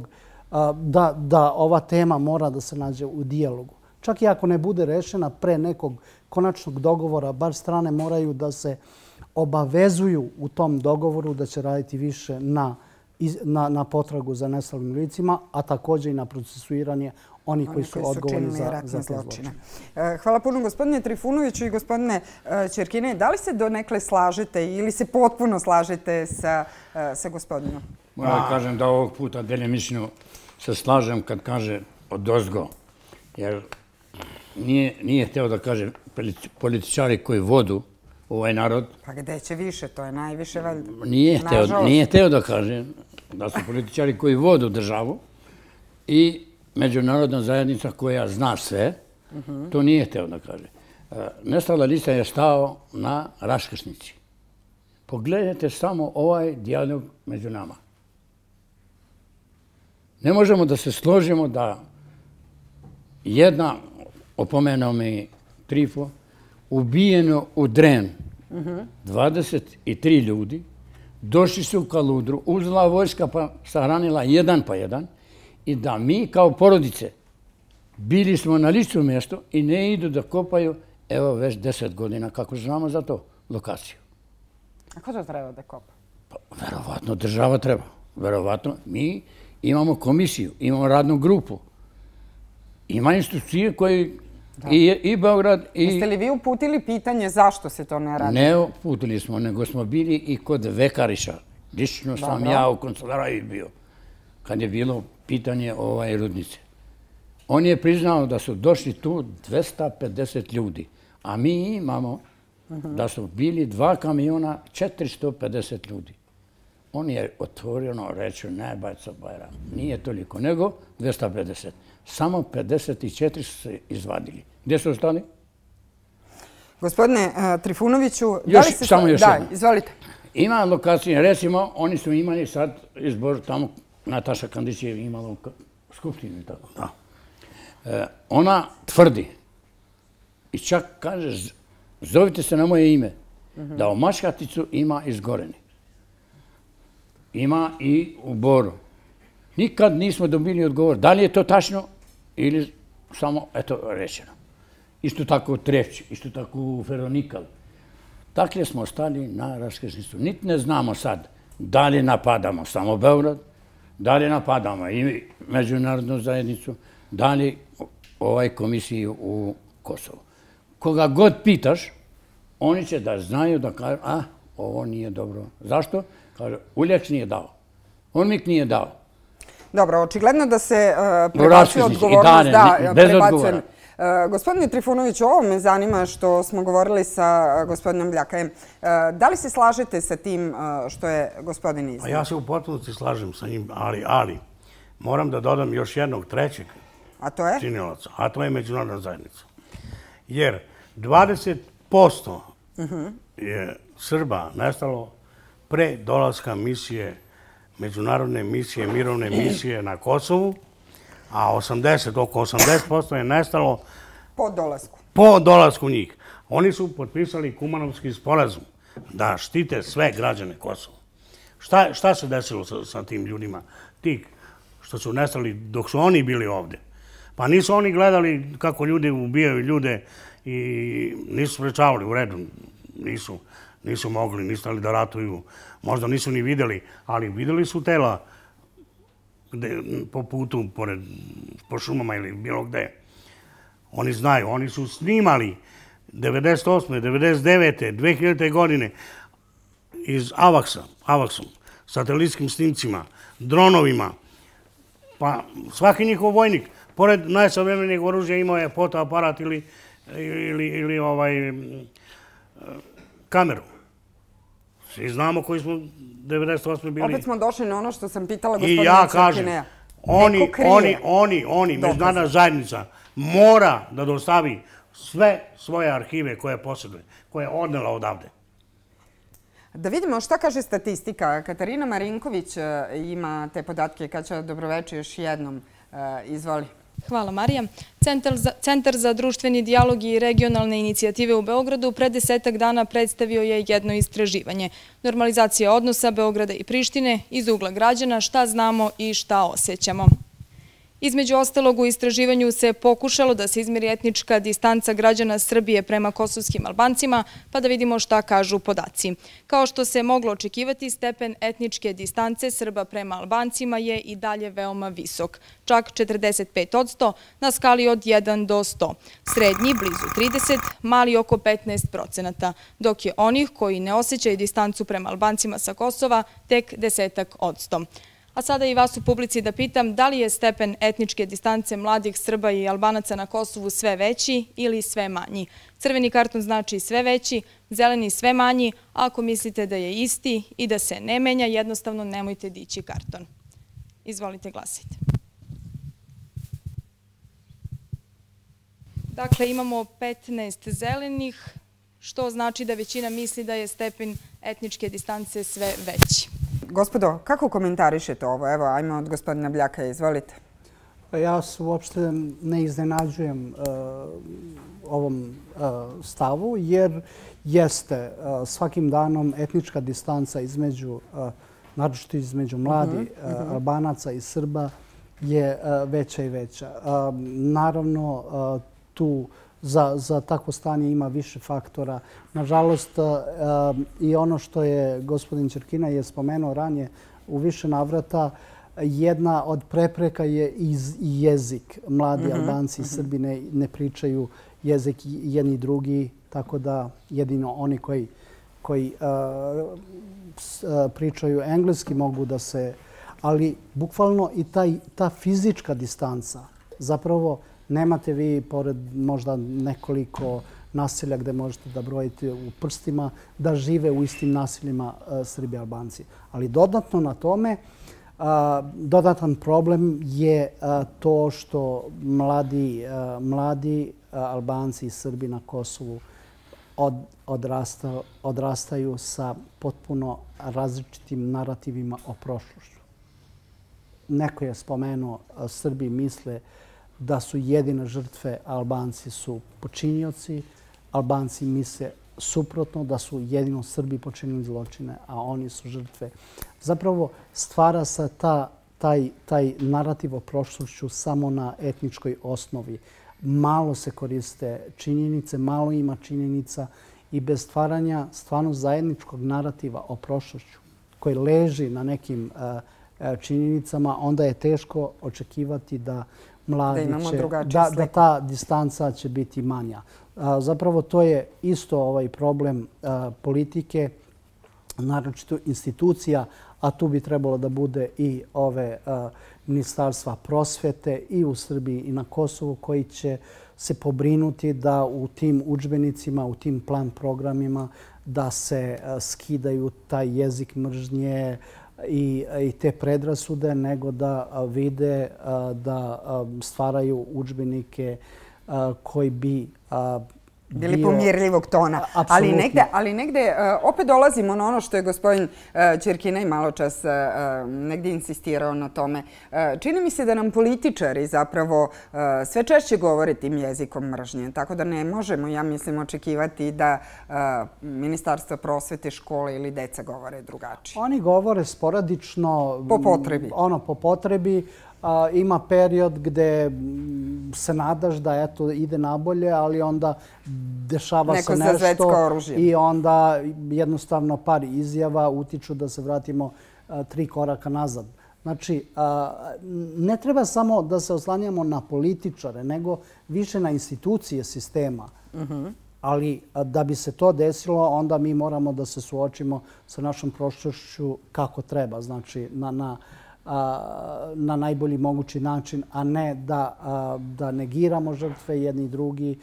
da ova tema mora da se nađe u dijalogu. Čak i ako ne bude rešena pre nekog konačnog dogovora, bar strane moraju da se obavezuju u tom dogovoru da će raditi više na potragu za nestalim licima, a također i na procesuiranje oni koji su odgovorni za te zločine. Hvala puno gospodine Trifunoviću i gospodine Čerkine. Da li se donekle slažete ili se potpuno slažete sa gospodinom? Moram da kažem da ovog puta delimično se slažem kad kaže odozgo. Jer nije hteo da kaže političari koji vodu ovaj narod. Pa gde će više? To je najviše valjda. Nije hteo da kaže da su političari koji vodu državu i međunarodna zajednica koja zna sve, to nije hteo da kaže. Nestala lica je stao na raskrsnici. Pogledajte samo ovaj dijalog među nama. Ne možemo da se složimo da jedna, opomenuo mi Trifo, ubijeno u Dren, dvadeset tri ljudi, došli su u Kaludru, uzela vojska pa sahranila jedan pa jedan, i da mi kao porodice bili smo na licu mjestu i ne idu da kopaju, evo već deset godina, kako znamo za to, lokaciju. A ko to treba da kopa? Verovatno država treba. Verovatno mi imamo komisiju, imamo radnu grupu. Ima institucije koje i Beograd i... Jeste li vi uputili pitanje zašto se to ne radi? Ne uputili smo, nego smo bili i kod Vekariša. Lično sam ja u kancelariji bio. Kad je bilo pitanje ovaj rudnice. On je priznao da su došli tu dvesta pedeset ljudi, a mi imamo da su bili dva kamiona, četiristo pedeset ljudi. On je otvoreno rečio, ne Bajco Bajram, nije toliko, nego dvesta pedeset. Samo pedeset četiri su se izvadili. Gdje su ostali? Gospodine Trifunoviću, da li se... Samo još da, jedno. Izvolite. Ima lokacije, recimo, oni su imali sad izbor tamo, Nataša Kandić je imala u skupštini, tako. Da. Ona tvrdi i čak kaže, zovite se na moje ime, da u Mačkaticu ima izgoreni. Ima i u Boru. Nikad nismo dobili odgovor. Da li je to tačno ili samo, eto, rečeno. Isto tako u Trepči, isto tako u Feronikal. Dakle smo ostali na raskrsnicu. Niti ne znamo sad da li napadamo samo Beograd, da li napadamo i međunarodnu zajednicu, da li ovaj komisiju u Kosovu. Koga god pitaš, oni će da znaju da kažu, a, ovo nije dobro. Zašto? Kaže, Uljeks nije dao. On mi nije dao. Dobro, očigledno da se prebacuje odgovornost. Da, bez odgovora. Gospodine Trifunović, ovo me zanima što smo govorili sa gospodinom Mljakajem. Da li se slažete sa tim što je gospodin iznio? Ja se u potpunosti slažem sa njim, ali moram da dodam još jednog trećeg činilaca, a to je međunarodna zajednica. Jer dvadeset posto je Srba nestalo pre dolaska misije, međunarodne misije, mirovne misije na Kosovu, a oko osamdeset posto je nestalo po dolasku. Po dolasku njih. Oni su potpisali Kumanovski sporazum da štite sve građane Kosova. Šta se desilo sa tim ljudima? Ti što su nestali dok su oni bili ovde. Pa nisu oni gledali kako ljudi ubijaju ljude i nisu sprečavali u redu. Nisu. Nisu mogli, nisu stali da ratuju. Možda nisu ni videli, ali videli su tela po putu, po šumama ili bilo gde. Oni znaju, oni su snimali devedeset osme, devedeset devete, dve hiljadite godine iz Avaksa, Avaksom, satelitskim snimcima, dronovima. Pa svaki njihov vojnik, pored najsavremenijeg oružja imao je fotoaparat ili kameru. Svi znamo koji smo devedeset osme bili. Opet smo došli na ono što sam pitala gospodina Čerkineja. Oni, oni, oni, oni, međunarodna zajednica mora da dostavi sve svoje arhive koje posjeduje, koje je odnela odavde. Da vidimo šta kaže statistika. Katarina Marinković ima te podatke. Kaća, dobroveče još jednom. Izvoli. Hvala, Marija. Centar za društveni dijalog i regionalne inicijative u Beogradu pre desetak dana predstavio je jedno istraživanje. Normalizacija odnosa Beograda i Prištine iz ugla građana, šta znamo i šta osjećamo. Između ostalog, u istraživanju se pokušalo da se izmeri etnička distanca građana Srbije prema kosovskim Albancima, pa da vidimo šta kažu podaci. Kao što se moglo očekivati, stepen etničke distance Srba prema Albancima je i dalje veoma visok, čak četrdeset pet odsto na skali od jedan do sto. Srednji blizu trideset, mali oko petnaest procenata, dok je onih koji ne osjećaju distancu prema Albancima sa Kosova tek desetak odsto. A sada i vas u publici da pitam da li je stepen etničke distance mladih Srba i Albanaca na Kosovu sve veći ili sve manji. Crveni karton znači sve veći, zeleni sve manji, a ako mislite da je isti i da se ne menja, jednostavno nemojte dići karton. Izvolite, glasajte. Dakle, imamo petnaest zelenih, što znači da većina misli da je stepen etničke distance sve veći. Gospodo, kako komentarišete ovo? Evo, ajmo od gospodina Mljaka, izvolite. Ja se uopšte ne iznenađujem ovom stavu, jer jeste svakim danom etnička distanca između, naročito između mladi Albanaca i Srba, je veća i veća. Naravno, tu za takvo stanje ima više faktora. Nažalost, i ono što je gospodin Čerkina je spomenuo ranije u više navrata, jedna od prepreka je i jezik. Mladi Albanci i Srbi ne pričaju jezik jedni i drugi, tako da jedino oni koji pričaju engleski mogu da se... Ali bukvalno i ta fizička distanca, zapravo nemate vi, pored možda nekoliko naselja gde možete da brojite u prstima, da žive u istim naseljima Srbi i Albanci. Ali dodatno na tome, dodatan problem je to što mladi Albanci i Srbi na Kosovu odrastaju sa potpuno različitim narativima o prošlošću. Neko je spomenuo, Srbi misle da su jedine žrtve, Albanci su počinioci. Albanci misle suprotno, da su jedino Srbi počinili zločine, a oni su žrtve. Zapravo stvara se taj narativ o prošlošću samo na etničkoj osnovi. Malo se koriste činjenice, malo ima činjenica i bez stvaranja stvarno zajedničkog narativa o prošlošću koji leži na nekim činjenicama, onda je teško očekivati da mladi će, da ta distanca će biti manja. Zapravo to je isto ovaj problem politike, naročito institucija, a tu bi trebalo da bude i ove ministarstva prosvete i u Srbiji i na Kosovu koji će se pobrinuti da u tim udžbenicima, u tim plan programima da se skidaju taj jezik mržnje i te predrasude, nego da vide da stvaraju udžbenike koji bi bili pomirljivog tona. Ali negde opet dolazimo na ono što je gospodin Ćerkina malo čas negde insistirao na tome. Čini mi se da nam političari zapravo sve češće govore tim jezikom mržnje. Tako da ne možemo, ja mislim, očekivati da Ministarstvo prosvete, škole ili deca govore drugačije. Oni govore sporadično. Po potrebi. Ono, po potrebi. Ima period gde se nadaš da eto ide nabolje, ali onda dešava se nešto i onda jednostavno par izjava utiču da se vratimo tri koraka nazad. Znači, ne treba samo da se oslanjamo na političare, nego više na institucije sistema. Ali da bi se to desilo, onda mi moramo da se suočimo sa našom prošlošću kako treba. Znači, na na najbolji mogući način, a ne da negiramo žrtve jedni i drugi,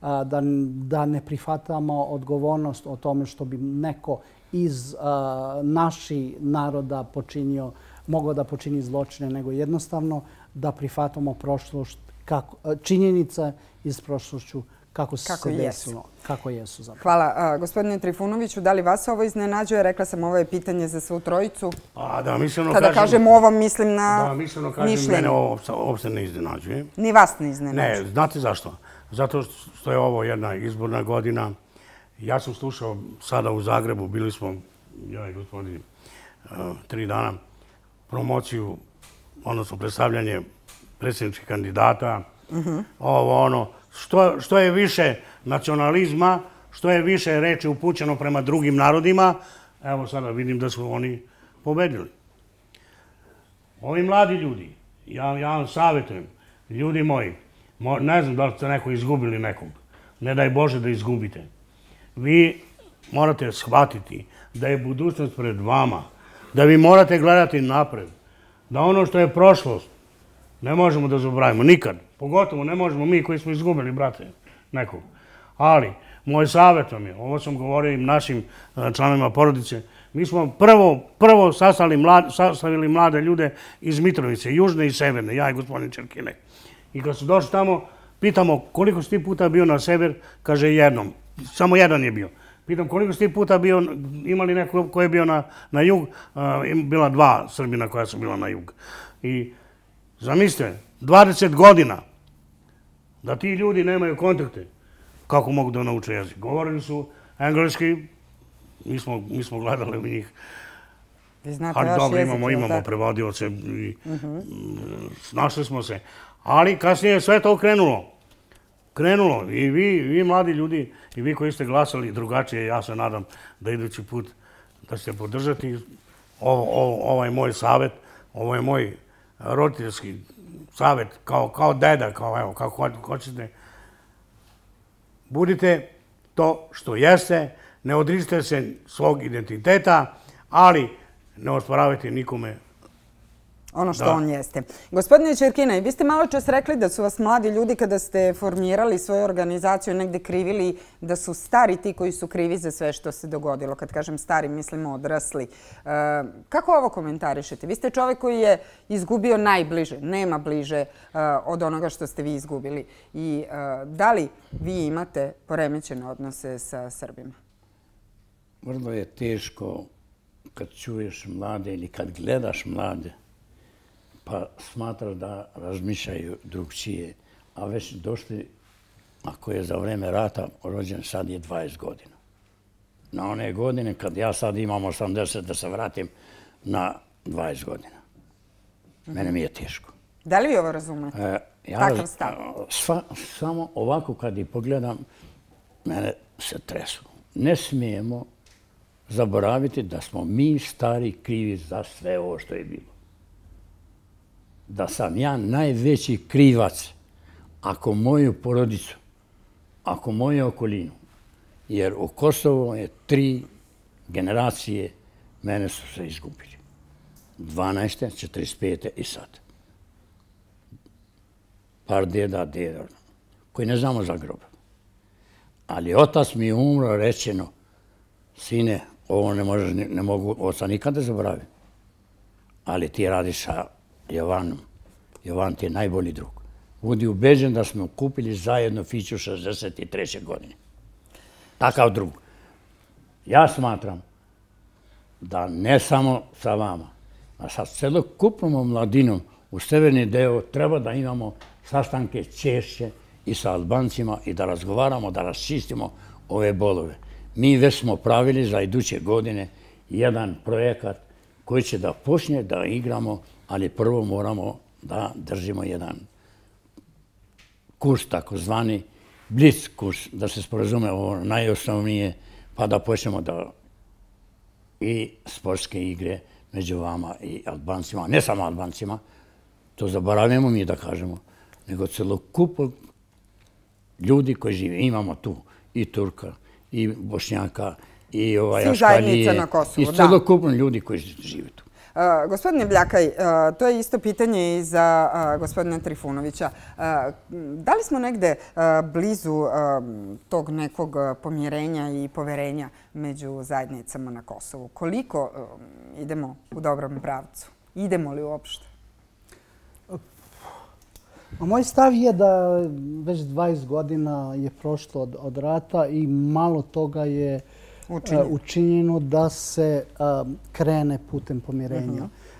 da ne prihvatamo odgovornost o tome što bi neko iz naših naroda počinio, mogao da počini zločine, nego jednostavno da prihvatamo prošlost, činjenice iz prošlošću kako se desilo. Kako jesu zapravo. Hvala. Gospodine Trifunoviću, da li vas ovo iznenađuje? Rekla sam, ovo je pitanje za svu trojicu. Kada kažem ovo, mislim na mišljenje. Da, misleno kažem, mene ovo uopšte ne iznenađuje. Ni vas ne iznenađuje? Ne, znate zašto? Zato što je ovo jedna izborna godina. Ja sam slušao sada u Zagrebu, bili smo, ja i gospodin, tri dana, promociju, odnosno predstavljanje predsjedničkih kandidata, ovo ono, što je više nacionalizma, što je više reči upućeno prema drugim narodima, evo sada vidim da su oni pobedili. Ovi mladi ljudi, ja vam savjetujem, ljudi moji, ne znam da li ste neko izgubili nekog, ne daj Bože da izgubite. Vi morate shvatiti da je budućnost pred vama, da vi morate gledati napred, da ono što je prošlost ne možemo da zaboravimo nikad. Pogotovo ne možemo mi koji smo izgubili, brate, nekog. Ali, moj savjet vam je, ovo sam govorio i našim članovima porodice, mi smo prvo sastavili mlade ljude iz Mitrovice, južne i severne, ja i gospodin Ćerkine. I kad su došli tamo, pitamo koliko si ti puta bio na sever, kaže jednom, samo jedan je bio. Pitam koliko si ti puta bio, imali neko ko je bio na jug, bila dva Srbina koja su bila na jug. I zamislite, dvadeset godina da ti ljudi nemaju kontakte, kako mogu da nauče jezik? Govorili su engleski, mi smo gledali u njih. Ali dobro, imamo prevodioce i snašli smo se. Ali kasnije je sve to krenulo. Krenulo. I vi, mladi ljudi, i vi koji ste glasali drugačije, ja se nadam da idući put da ćete podržati ovaj moj savjet, ovo je moj roditeljski savjet, kao deda, kao evo, kako hoćete. Budite to što jeste, ne odričite se svog identiteta, ali ne osporavajte nikome ono što on jeste. Gospodine Čerkina, vi ste malo čas rekli da su vas mladi ljudi kada ste formirali svoju organizaciju negde krivili da su stari ti koji su krivi za sve što se dogodilo. Kad kažem stari, mislimo odrasli. Kako ovo komentarišete? Vi ste čovjek koji je izgubio najbliže, nema bliže od onoga što ste vi izgubili. I da li vi imate poremećene odnose sa Srbima? Vrlo je teško kad čuješ mlade ili kad gledaš mlade, pa smatraš da razmišljaju drugčije, a već došli, ako je za vreme rata rođen, sad je dvadeset godina. Na one godine, kad ja sad imam osamdeset, da se vratim na dvadeset godina. Mene mi je teško. Da li vi ovo razumete? Takav stav? Samo ovako kad ih pogledam, mene se tresu. Ne smijemo zaboraviti da smo mi stari krivi za sve ovo što je bilo. Da sam ja najveći krivac ako moju porodicu, ako moju okolinu, jer u Kosovo je tri generacije mene su se izgubili. dvanaeste, četrdeset pete i sad. Par deda, deda, koji ne znamo za grob. Ali otac mi je umro rečeno, sine, ovo ne, možeš, ne mogu oca nikada zaboraviti. Ali ti radiš sa Jovanom. Jovan ti je najbolji drug. Budi ubeđen da smo kupili zajedno Fiću šezdeset treće godine. Takav drug. Ja smatram da ne samo sa vama, a sa celokupnom mladinom u severni deo treba da imamo sastanke češće i sa Albancima i da razgovaramo, da raščistimo ove bolove. Mi već smo pravili za iduće godine jedan projekat koji će da počne da igramo, ali prvo moramo da držimo jedan kurs, takozvani blic kurs, da se sporazume ovo najosnovnije, pa da počnemo da i sportske igre među vama i Albancima, ne samo Albancima, to zaboravimo mi da kažemo, nego celokupo ljudi koji žive. Imamo tu i Turka, i Bošnjaka, i Aškalije, i celokupno ljudi koji žive tu. Gospodine Bljakaj, to je isto pitanje i za gospodina Trifunovića. Da li smo negde blizu tog nekog pomirenja i poverenja među zajednicama na Kosovu? Koliko idemo u dobrom pravcu? Idemo li uopšte? Moj stav je da već dvadeset godina je prošlo od rata i malo toga je učinjeno da se krene putem pomirenja.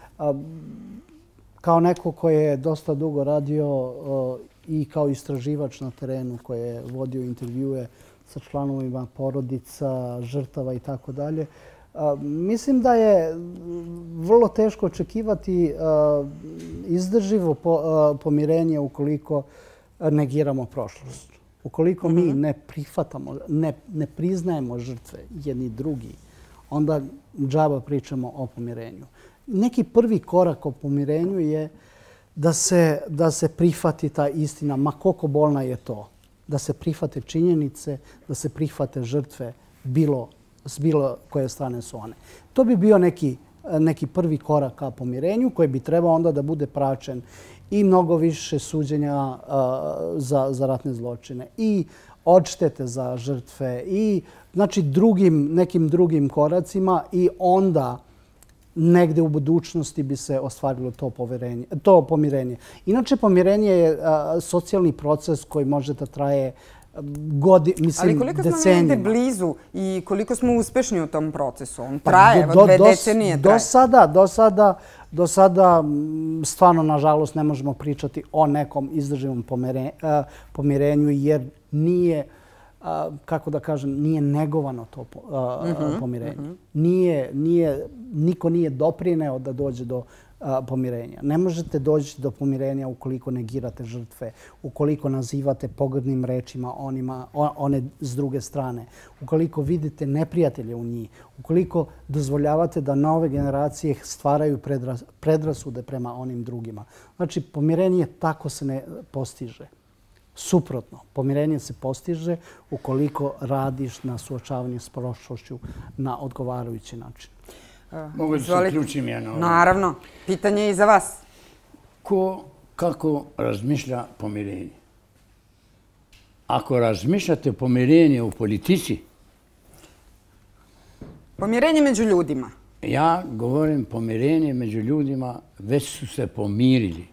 Kao neko koji je dosta dugo radio i kao istraživač na terenu, koji je vodio intervjue sa članovima porodica, žrtava i tako dalje, mislim da je vrlo teško očekivati izdrživo pomirenje ukoliko negiramo prošlost. Ukoliko mi ne prihvatamo, ne priznajemo žrtve jedni drugi, onda džaba pričamo o pomirenju. Neki prvi korak o pomirenju je da se prihvati ta istina, ma koliko bolna je to. Da se prihvate činjenice, da se prihvate žrtve bilo s bilo koje strane su one. To bi bio neki prvi korak ka pomirenju koji bi trebao onda da bude praćen i mnogo više suđenja za ratne zločine i odštete za žrtve i znači nekim drugim koracima i onda negde u budućnosti bi se ostvarilo to pomirenje. Inače, pomirenje je socijalni proces koji može da traje godinama, mislim, ali koliko smo mi negde blizu i koliko smo uspešni u tom procesu? On traje, evo dve decenije traje. Do sada, do sada, do sada stvarno, nažalost, ne možemo pričati o nekom izdrživom pomirenju jer nije, kako da kažem, nije negovano to pomirenje. Niko nije doprineo da dođe do pomirenja. Ne možete doći do pomirenja ukoliko negirate žrtve, ukoliko nazivate pogrdnim rečima one s druge strane, ukoliko vidite neprijatelje u njih, ukoliko dozvoljavate da nove generacije stvaraju predrasude prema onim drugima. Znači, pomirenje tako se ne postiže. Suprotno, pomirenje se postiže ukoliko radiš na suočavanju s prošlošću na odgovarajući način. Mogu da se uključim jedno? Naravno. Pitanje je i za vas. ko kako razmišlja pomirenje. Ako razmišljate pomirenje u politici... Pomirenje među ljudima. Ja govorim pomirenje među ljudima, već su se pomirili.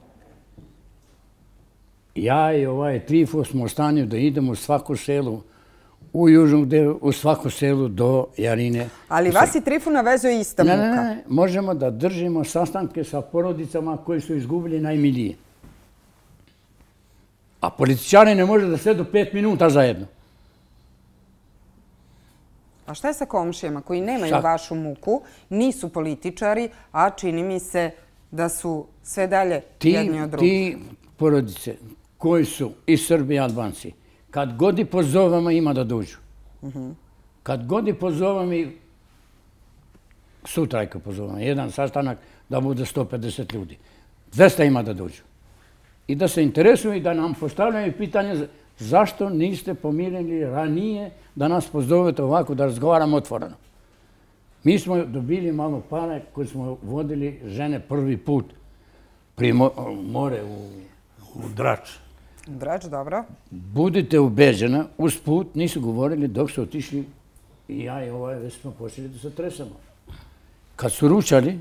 Ja i ovaj Trifo smo u stanju da idemo u svako selo, u južnom delu, u svako selu do Jarine. Ali vas i Trifuna vezuje ista muka. Ne, ne, ne. Možemo da držimo sastanke sa porodicama koji su izgubili najmilije. A političari ne može da sedu pet minuta zajedno. A šta je sa komšijama koji nemaju vašu muku, nisu političari, a čini mi se da su sve dalje jedni od drugih? Ti porodice koji su i Srbi i Albanci, kad god i pozovamo ima da dođu. Kad god i pozovamo i sutra kad pozovamo jedan sastanak da bude sto pedeset ljudi. dvesta ima da dođu. I da se interesuju i da nam postavljaju pitanje zašto niste pomirili ranije da nas pozovete ovako da razgovaramo otvoreno. Mi smo dobili malo pare koje smo vodili žene prvi put pri more u Drač. Drač, dobro. Budite ubeđena, uz put nisu govorili dok su otišli i ja i ovaj već smo počeli da se tresamo. Kad su ručali,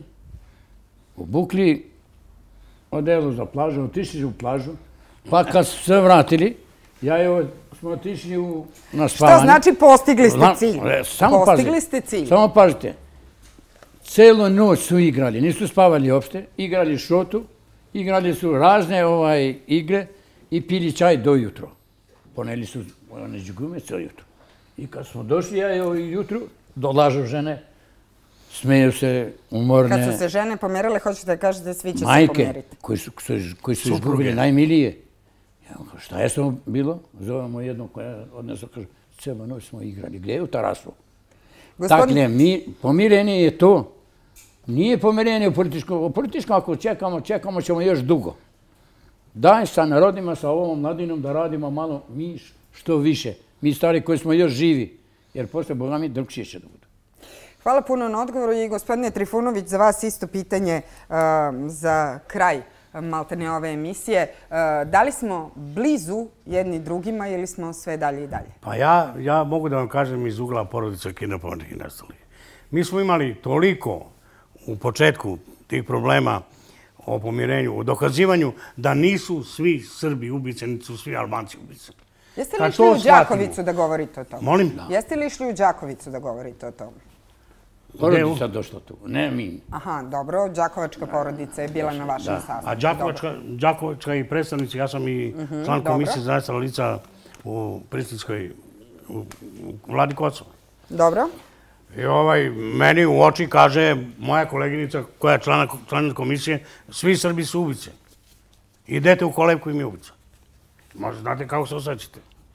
obukli odelu za plažu, otišli u plažu, pa kad su se vratili, ja i ovaj smo otišli na spavanje. Što znači postigli ste cilj? Postigli ste cilj. Samo pažite, celu noć su igrali, nisu spavali uopšte, igrali šotu, igrali su razne igre i pili čaj do jutro. Poneli su one džugume cijelo jutro. I kad smo došli, ja i ovaj jutru, dolažu žene, smeju se, umorne. Kad su se žene pomerile, hoćete da kažete svi će se pomeriti. Majke, koji su izgubili najmilije. Šta je samo bilo? Zovemo jednu koja odnesla, kaže, cijelu noć smo igrali. Gdje je u tarasu? Dakle, pomirenje je to. Nije pomirenje u političkom. U političkom ako čekamo, čekamo ćemo još dugo. Daj sa narodima, sa ovom mladinom da radimo malo mi što više. Mi stari koji smo još živi. Jer posle Boga mi drugčije će da budu. Hvala puno na odgovoru i gospodine Trifunović, za vas isto pitanje za kraj maltene ove emisije. Da li smo blizu jedni drugima ili smo sve dalje i dalje? Pa ja mogu da vam kažem iz ugla porodice kidnapovanih i nestalih. Mi smo imali toliko u početku tih problema o pomirenju, o dokazivanju da nisu svi Srbi ubice, niti su svi Albanci ubice. Jeste li išli u Đakovicu da govorite o tome? Molim? Jeste li išli u Đakovicu da govorite o tome? Porodica došla tu, ne mi. Aha, dobro. Đakovačka porodica je bila na vašem sastanku. A Đakovačka i predstavnici, ja sam i član komisije za nestala lica u Prištinskoj vladi Kosova. Dobro. I ovaj, meni u oči kaže moja koleginica koja je član komisije, svi Srbi su ubice. Idete u kolevku i mi ubica. Možda znate kako se osjećate.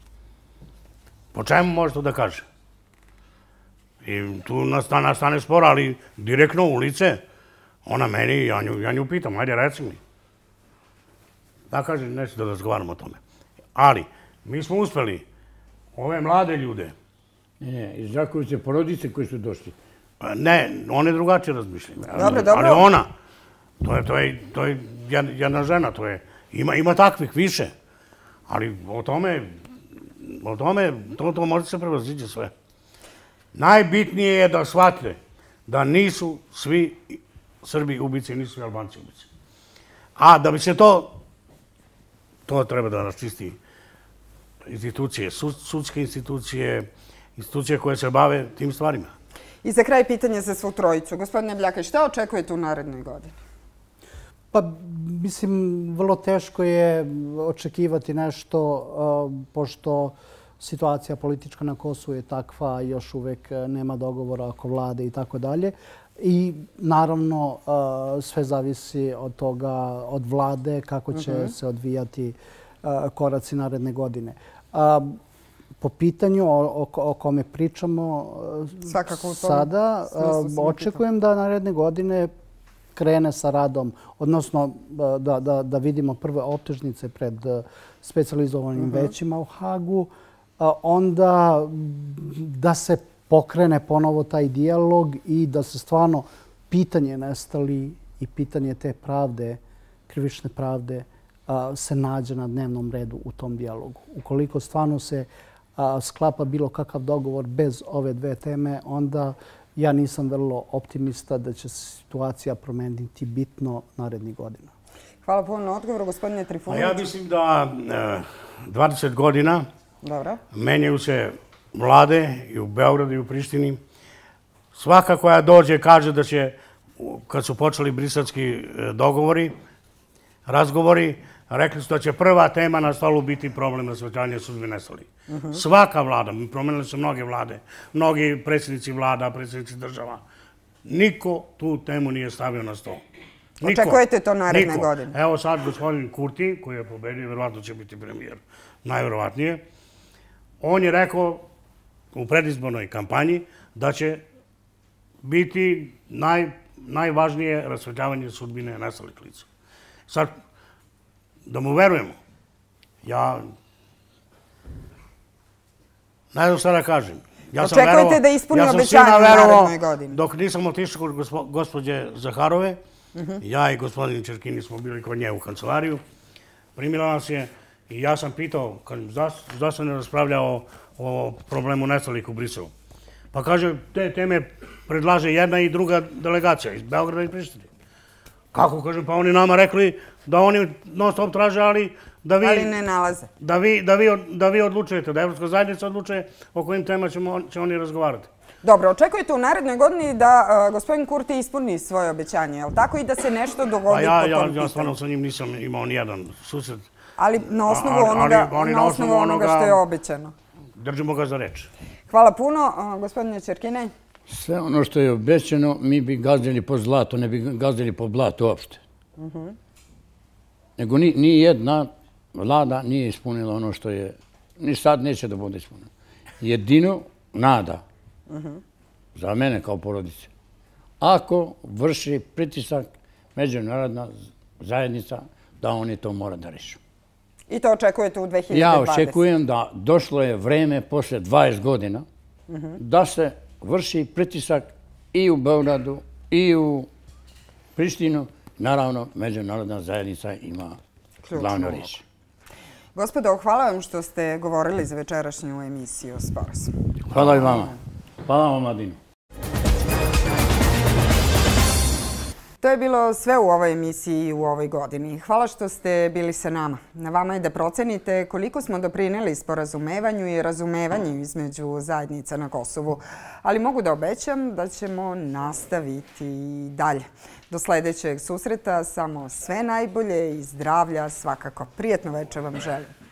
Po čemu može to da kaže? I tu nastane spor, ali direktno u lice, ona meni, ja nju pitam, ajde reci mi. Da kaže, neću da razgovaram o tome. Ali, mi smo uspeli, ove mlade ljude... Ne, ne, iz Đakovice porodice koji su došli. Ne, one drugačije razmišljaju. Dobro, dobro. Ali ona, to je jedna žena, to je, ima takvih više. Ali o tome, o tome, to može se prevaziđe sve. Najbitnije je da shvatite da nisu svi Srbi ubice i nisu svi Albanci ubice. A da bi se to, to treba da raščisti institucije, sudske institucije, institucije koje se bave tim stvarima. I za kraj pitanje za svu trojicu. Gospodine Bljakaj, šta očekujete u narednoj godini? Pa, mislim, vrlo teško je očekivati nešto, pošto situacija politička na Kosovu je takva, još uvek nema dogovora oko vlade i tako dalje. I naravno sve zavisi od toga, od vlade, kako će se odvijati koraci naredne godine. Po pitanju o kome pričamo sada, očekujem da naredne godine krene sa radom, odnosno da vidimo prve optužnice pred specijalizovanim većima u Hagu, onda da se pokrene ponovo taj dijalog i da se stvarno pitanje nestali i pitanje te pravde krivične pravde se nađe na dnevnom redu u tom dijalogu. Ukoliko stvarno se sklapa bilo kakav dogovor bez ove dve teme, onda ja nisam vrlo optimista da će se situacija promeniti bitno narednih godina. Hvala puno na odgovoru, gospodine Trifunović. Ja mislim da dvadeset godina menjaju se vlade i u Beogradu i u Prištini. Svaka koja dođe kaže da će, kad su počeli briselski dogovori, razgovori, rekli su da će prva tema na stolu biti problem rasvetljenja sudbine nestalih. Svaka vlada, promenili su mnoge vlade, mnogi predsjednici vlada, predsjednici država. Niko tu temu nije stavio na stol. Očekujete to naredne godine? Evo sad gospodin Kurti, koji je pobedio, verovatno će biti premijer, najverovatnije, on je rekao u predizbornoj kampanji da će biti najvažnije rasvetljavanje sudbine nestalih lica. Sad, da mu verujemo, ja ne znam šta da kažem. Očekujete da ispuni obećanje u narednoj godini? Dok nisam otišao kod gospođe Zaharove, ja i gospodin Čerkini smo bili kod nje u kancelariju, primila nas je i ja sam pitao zašto se ne raspravlja o problemu nestalih u Briselu. Pa kaže, te teme predlaže jedna i druga delegacija iz Beograda i Prištine. Kako, kažem, pa oni nama rekli da oni non stop traže, ali da vi... Ali ne nalaze. Da vi odlučujete, da Evropska zajednica odlučuje o kojim tema će oni razgovarati. Dobro, očekujete u narednoj godini da gospodin Kurti ispuni svoje obećanje, je li tako, i da se nešto dogodi po tom pitanju? Ja stvarno sa njim nisam imao nijedan susret. Ali na osnovu onoga što je obećano. Držimo ga za reč. Hvala puno. Gospodine Čerkinaj? Sve ono što je obećano, mi bi gazdili po zlatu, ne bi gazdili po blatu uopšte. Nego ni jedna vlada nije ispunila ono što je, ni sad neće da bude ispunila. Jedino nada za mene kao porodice. Ako vrši pritisak međunarodna zajednica, da oni to mora da rešu. I to očekujete u dve hiljade dvadesete? Ja očekujem da došlo je vreme posle dvadeset godina da se vrši pritisak i u Beogradu i u Prištinu. Naravno, međunarodna zajednica ima glavnu riječ. Gospodo, hvala vam što ste govorili za večerašnju emisiju Sporazum. Hvala i vama. Hvala vam, Mladinu. To je bilo sve u ovoj emisiji i u ovoj godini. Hvala što ste bili sa nama. Na vama je da procenite koliko smo doprineli sporazumevanju i razumevanju između zajednica na Kosovu. Ali mogu da obećam da ćemo nastaviti i dalje. Do sljedećeg susreta samo sve najbolje i zdravlja svakako. Prijetno večer vam želim.